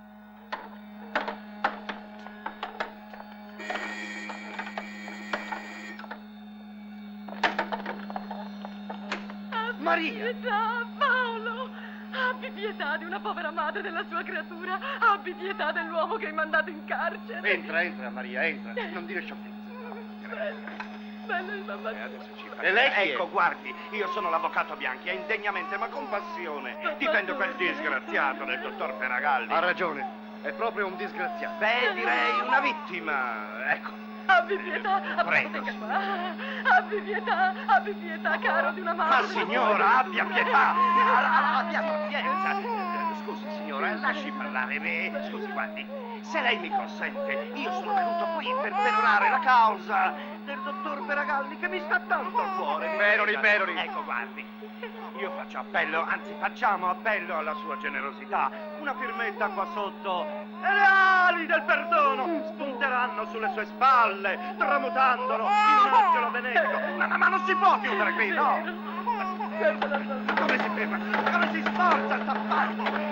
Maria! Pietà, Paolo! Abbi pietà di una povera madre della sua creatura! Abbi pietà dell'uomo che hai mandato in carcere! Entra, Maria, entra. Non dire sciocchezze. Bello il mamma. E lei chi è? Ecco, guardi, io sono l'avvocato Bianchi e indegnamente ma con passione difendo quel disgraziato del dottor Peragalli. Ha ragione, è proprio un disgraziato. Beh, direi una vittima, ecco. Abbi pietà, Prego. abbi pietà, caro, di una madre. Ma signora, abbia pietà, abbia pazienza. Scusi, signora, lasci parlare me. Scusi, guardi, se lei mi consente, io sono venuto qui per perorare la causa del dottor Peragalli che mi sta tanto al cuore. Perori. Ecco, guardi, io faccio appello, anzi facciamo appello alla sua generosità. Una firmetta qua sotto e le ali del perdono spunteranno sulle sue spalle, tramutandolo in un angelo benedico. Ma non si può chiudere qui, no? Come si ferma? Come si sforza il tappato?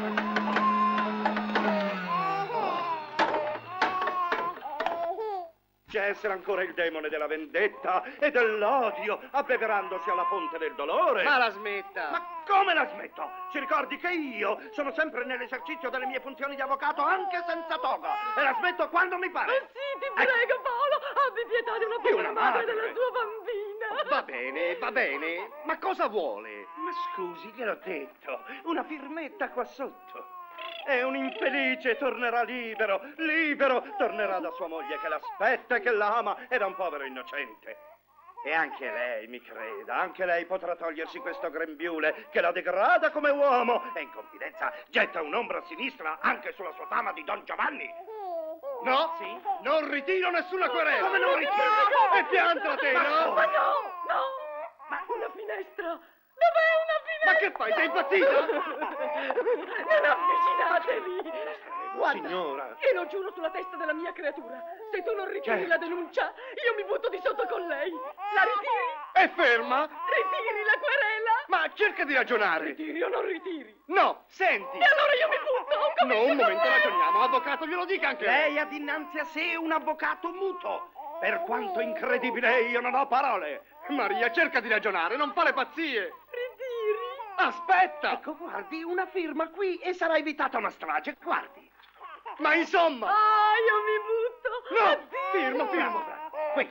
C'è essere ancora il demone della vendetta e dell'odio, abbeverandosi alla fonte del dolore. Ma la smetta! Ma come la smetto? Si ricordi che io sono sempre nell'esercizio delle mie funzioni di avvocato anche senza toga e la smetto quando mi pare. Ma sì, ti prego, Paolo, abbi pietà di una povera madre della tua bambina. Va bene, ma cosa vuole? Ma scusi, gliel'ho detto, una firmetta qua sotto. E un infelice tornerà libero, tornerà da sua moglie che l'aspetta e che l'ama e da un povero innocente. E anche lei, mi creda, anche lei potrà togliersi questo grembiule che la degrada come uomo e in confidenza getta un'ombra sinistra anche sulla sua fama di Don Giovanni. No? Sì? Non ritiro nessuna querela. Come non ritiro? E pianta te, no? Ma no! Ma una finestra! Dov'è una finestra? Ma che fai? Sei impazzita? Non avvicinatevi! Guarda, signora, e lo giuro sulla testa della mia creatura, se tu non ritiri la denuncia, io mi butto di sotto con lei. La ritiri? È ferma? Ritiri la querela? Ma cerca di ragionare. Ritiri o non ritiri? No, senti. E allora io mi butto. No, un momento, ragioniamo. Avvocato, glielo dica anche lei ha dinanzi a sé un avvocato muto. Per quanto incredibile, io non ho parole. Maria, cerca di ragionare, non fare pazzie. Ritiri. Aspetta. Ecco, guardi, una firma qui e sarà evitata una strage. Guardi. Ma insomma... Ah, io mi butto. No, firma. Qui.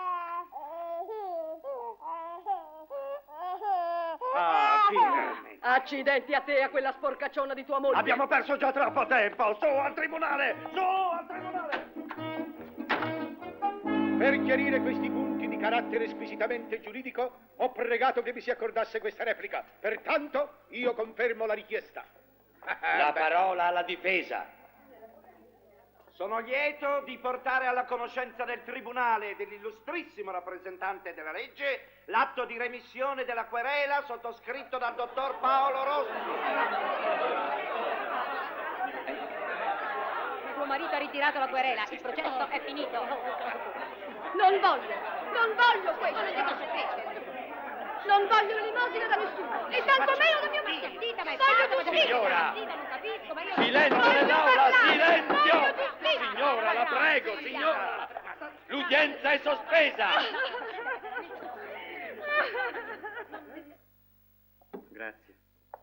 Ah, finalmente. Accidenti a te e a quella sporcacciona di tua moglie. Abbiamo perso già troppo tempo. Su al tribunale. Per chiarire questi punti di carattere squisitamente giuridico, ho pregato che mi si accordasse questa replica. Pertanto, io confermo la richiesta. La parola alla difesa. Sono lieto di portare alla conoscenza del tribunale e dell'illustrissimo rappresentante della legge l'atto di remissione della querela sottoscritto dal dottor Paolo Rossi. Tuo marito ha ritirato la querela, il processo è finito. Non voglio questo. Non voglio l'elemosina da nessuno, e tantomeno da mio marito. Voglio giustizia. Signora! Non capisco, ma io... Silenzio nell'aula, silenzio! Signora, la prego, signora! L'udienza è sospesa! Grazie.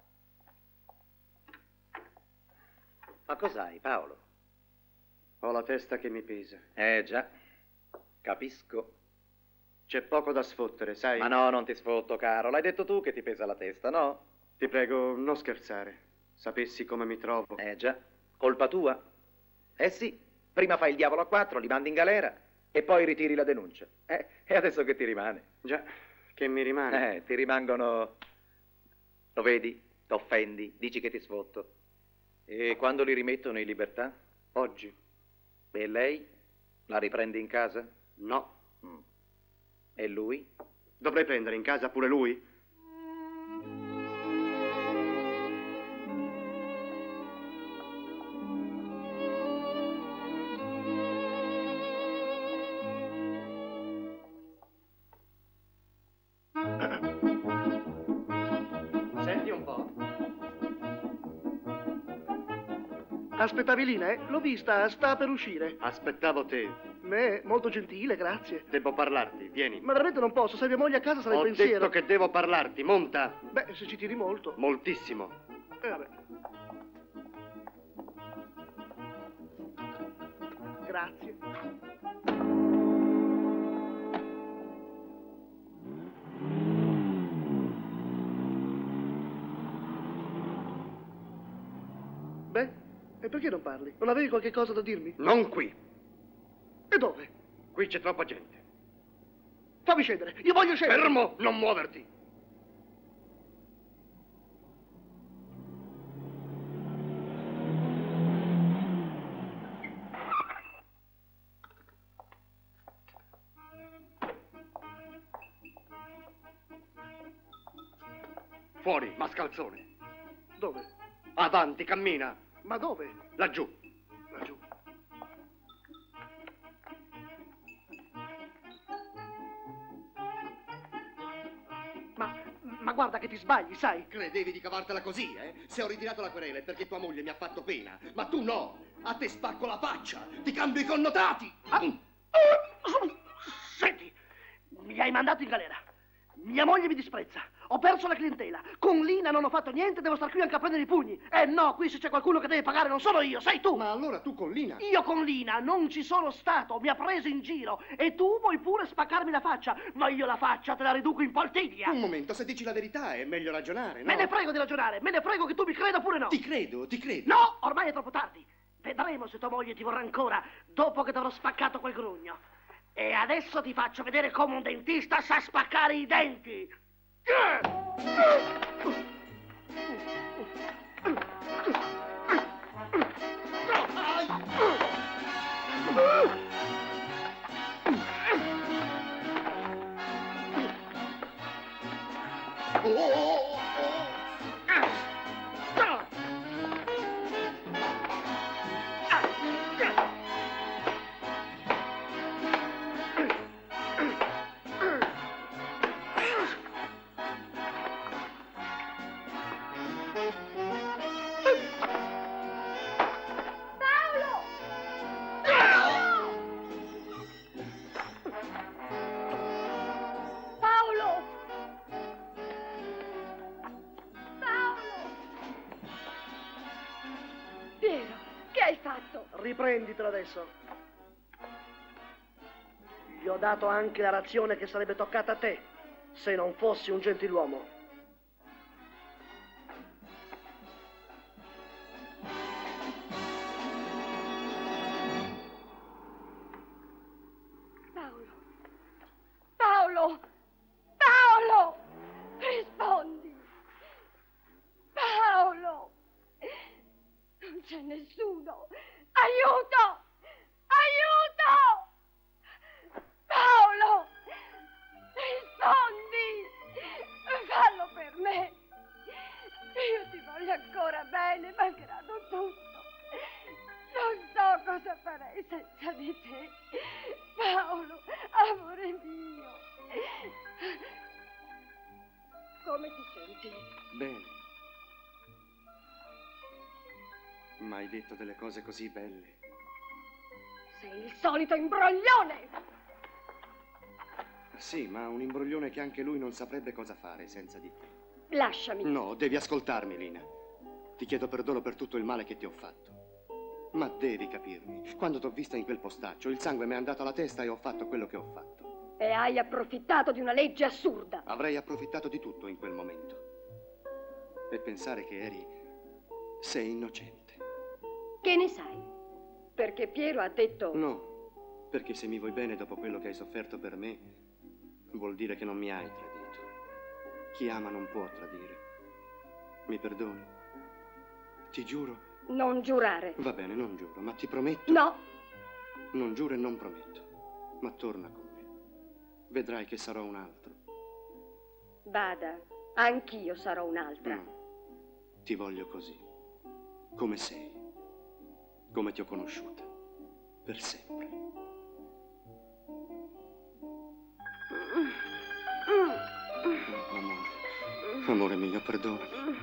Ma cos'hai, Paolo? Ho la testa che mi pesa. Già, capisco. C'è poco da sfottere, sai? Ma no, non ti sfotto, caro. L'hai detto tu che ti pesa la testa, no? Ti prego, non scherzare. Sapessi come mi trovo. Già, colpa tua. Sì, prima fai il diavolo a 4, li mandi in galera e poi ritiri la denuncia. E adesso che ti rimane? Già, che mi rimane? Ti rimangono... Lo vedi? T'offendi, dici che ti sfotto. E quando li rimettono in libertà? Oggi. E lei? La riprendi in casa? No. E lui? Dovrei prendere in casa pure lui? Senti un po'. Aspettavi Lina, eh? L'ho vista, sta per uscire. Aspettavo te. Me, molto gentile, grazie. Devo parlarti, vieni. Ma veramente non posso, se mia moglie a casa sarà in Ho pensiero. detto che devo parlarti, monta. Beh, se ci tiri molto. Moltissimo. Vabbè. Grazie. Beh, e perché non parli? Non avevi qualche cosa da dirmi? Non qui. E dove? Qui c'è troppa gente. Fammi scendere, io voglio scendere. Fermo, non muoverti. Fuori, mascalzone. Dove? Avanti, cammina. Ma dove? Laggiù. Laggiù. Ma guarda che ti sbagli, sai? Credevi di cavartela così, eh? Se ho ritirato la querela è perché tua moglie mi ha fatto pena. Ma tu no! A te spacco la faccia! Ti cambio i connotati! Senti, mi hai mandato in galera. Mia moglie mi disprezza. Ho perso la clientela. Con Lina non ho fatto niente, devo star qui anche a prendere i pugni. No, qui se c'è qualcuno che deve pagare non sono io, sei tu. Ma allora tu con Lina? Io con Lina non ci sono stato, mi ha preso in giro. E tu vuoi pure spaccarmi la faccia. Ma io la faccia te la riduco in poltiglia. Un momento, se dici la verità è meglio ragionare, no? Me ne frego di ragionare, me ne frego che tu mi creda oppure no. Ti credo, ti credo. No, ormai è troppo tardi. Vedremo se tua moglie ti vorrà ancora dopo che ti avrò spaccato quel grugno. E adesso ti faccio vedere come un dentista sa spaccare i denti. riprenditela adesso. Gli ho dato anche la razione che sarebbe toccata a te, se non fossi un gentiluomo. Paolo! Paolo! Rispondi! Paolo! Non c'è nessuno! Aiuto! Aiuto! Paolo! Rispondi! Fallo per me! Io ti voglio ancora bene, malgrado tutto. Non so cosa farei senza di te. Paolo, amore mio. Come ti senti? Bene. Ma hai detto delle cose così belle. Sei il solito imbroglione! Sì, ma un imbroglione che anche lui non saprebbe cosa fare senza di te. Lasciami. No, devi ascoltarmi, Lina. Ti chiedo perdono per tutto il male che ti ho fatto. Ma devi capirmi. Quando t'ho vista in quel postaccio, il sangue mi è andato alla testa e ho fatto quello che ho fatto. E hai approfittato di una legge assurda. Avrei approfittato di tutto in quel momento. E pensare che sei innocente. Che ne sai? Perché Piero ha detto... No, perché se mi vuoi bene dopo quello che hai sofferto per me, vuol dire che non mi hai tradito. Chi ama non può tradire. Mi perdoni? Ti giuro... Non giurare. Va bene, non giuro, ma ti prometto... No! Non giuro e non prometto, ma torna con me. Vedrai che sarò un altro. Bada, anch'io sarò un'altra. No, ti voglio così, come sei, come ti ho conosciuta, per sempre. Amore mio, perdonami.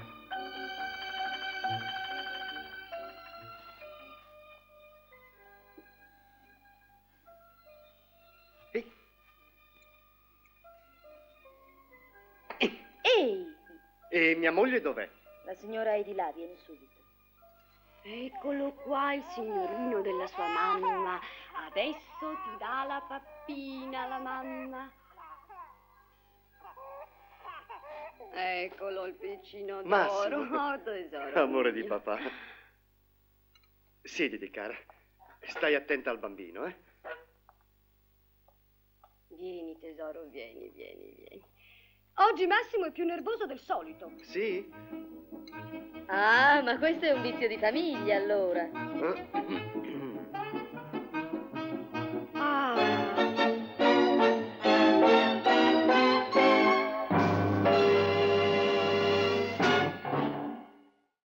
Ehi! E mia moglie dov'è? La signora è di là, vieni subito. Eccolo qua il signorino della sua mamma. Adesso ti dà la pappina la mamma. Eccolo il piccino d'oro. Massimo. Oh, tesoro. Amore di papà. Siediti, cara. Stai attenta al bambino, eh? Vieni, tesoro, vieni. Oggi Massimo è più nervoso del solito. Sì? Ah, ma questo è un vizio di famiglia, allora.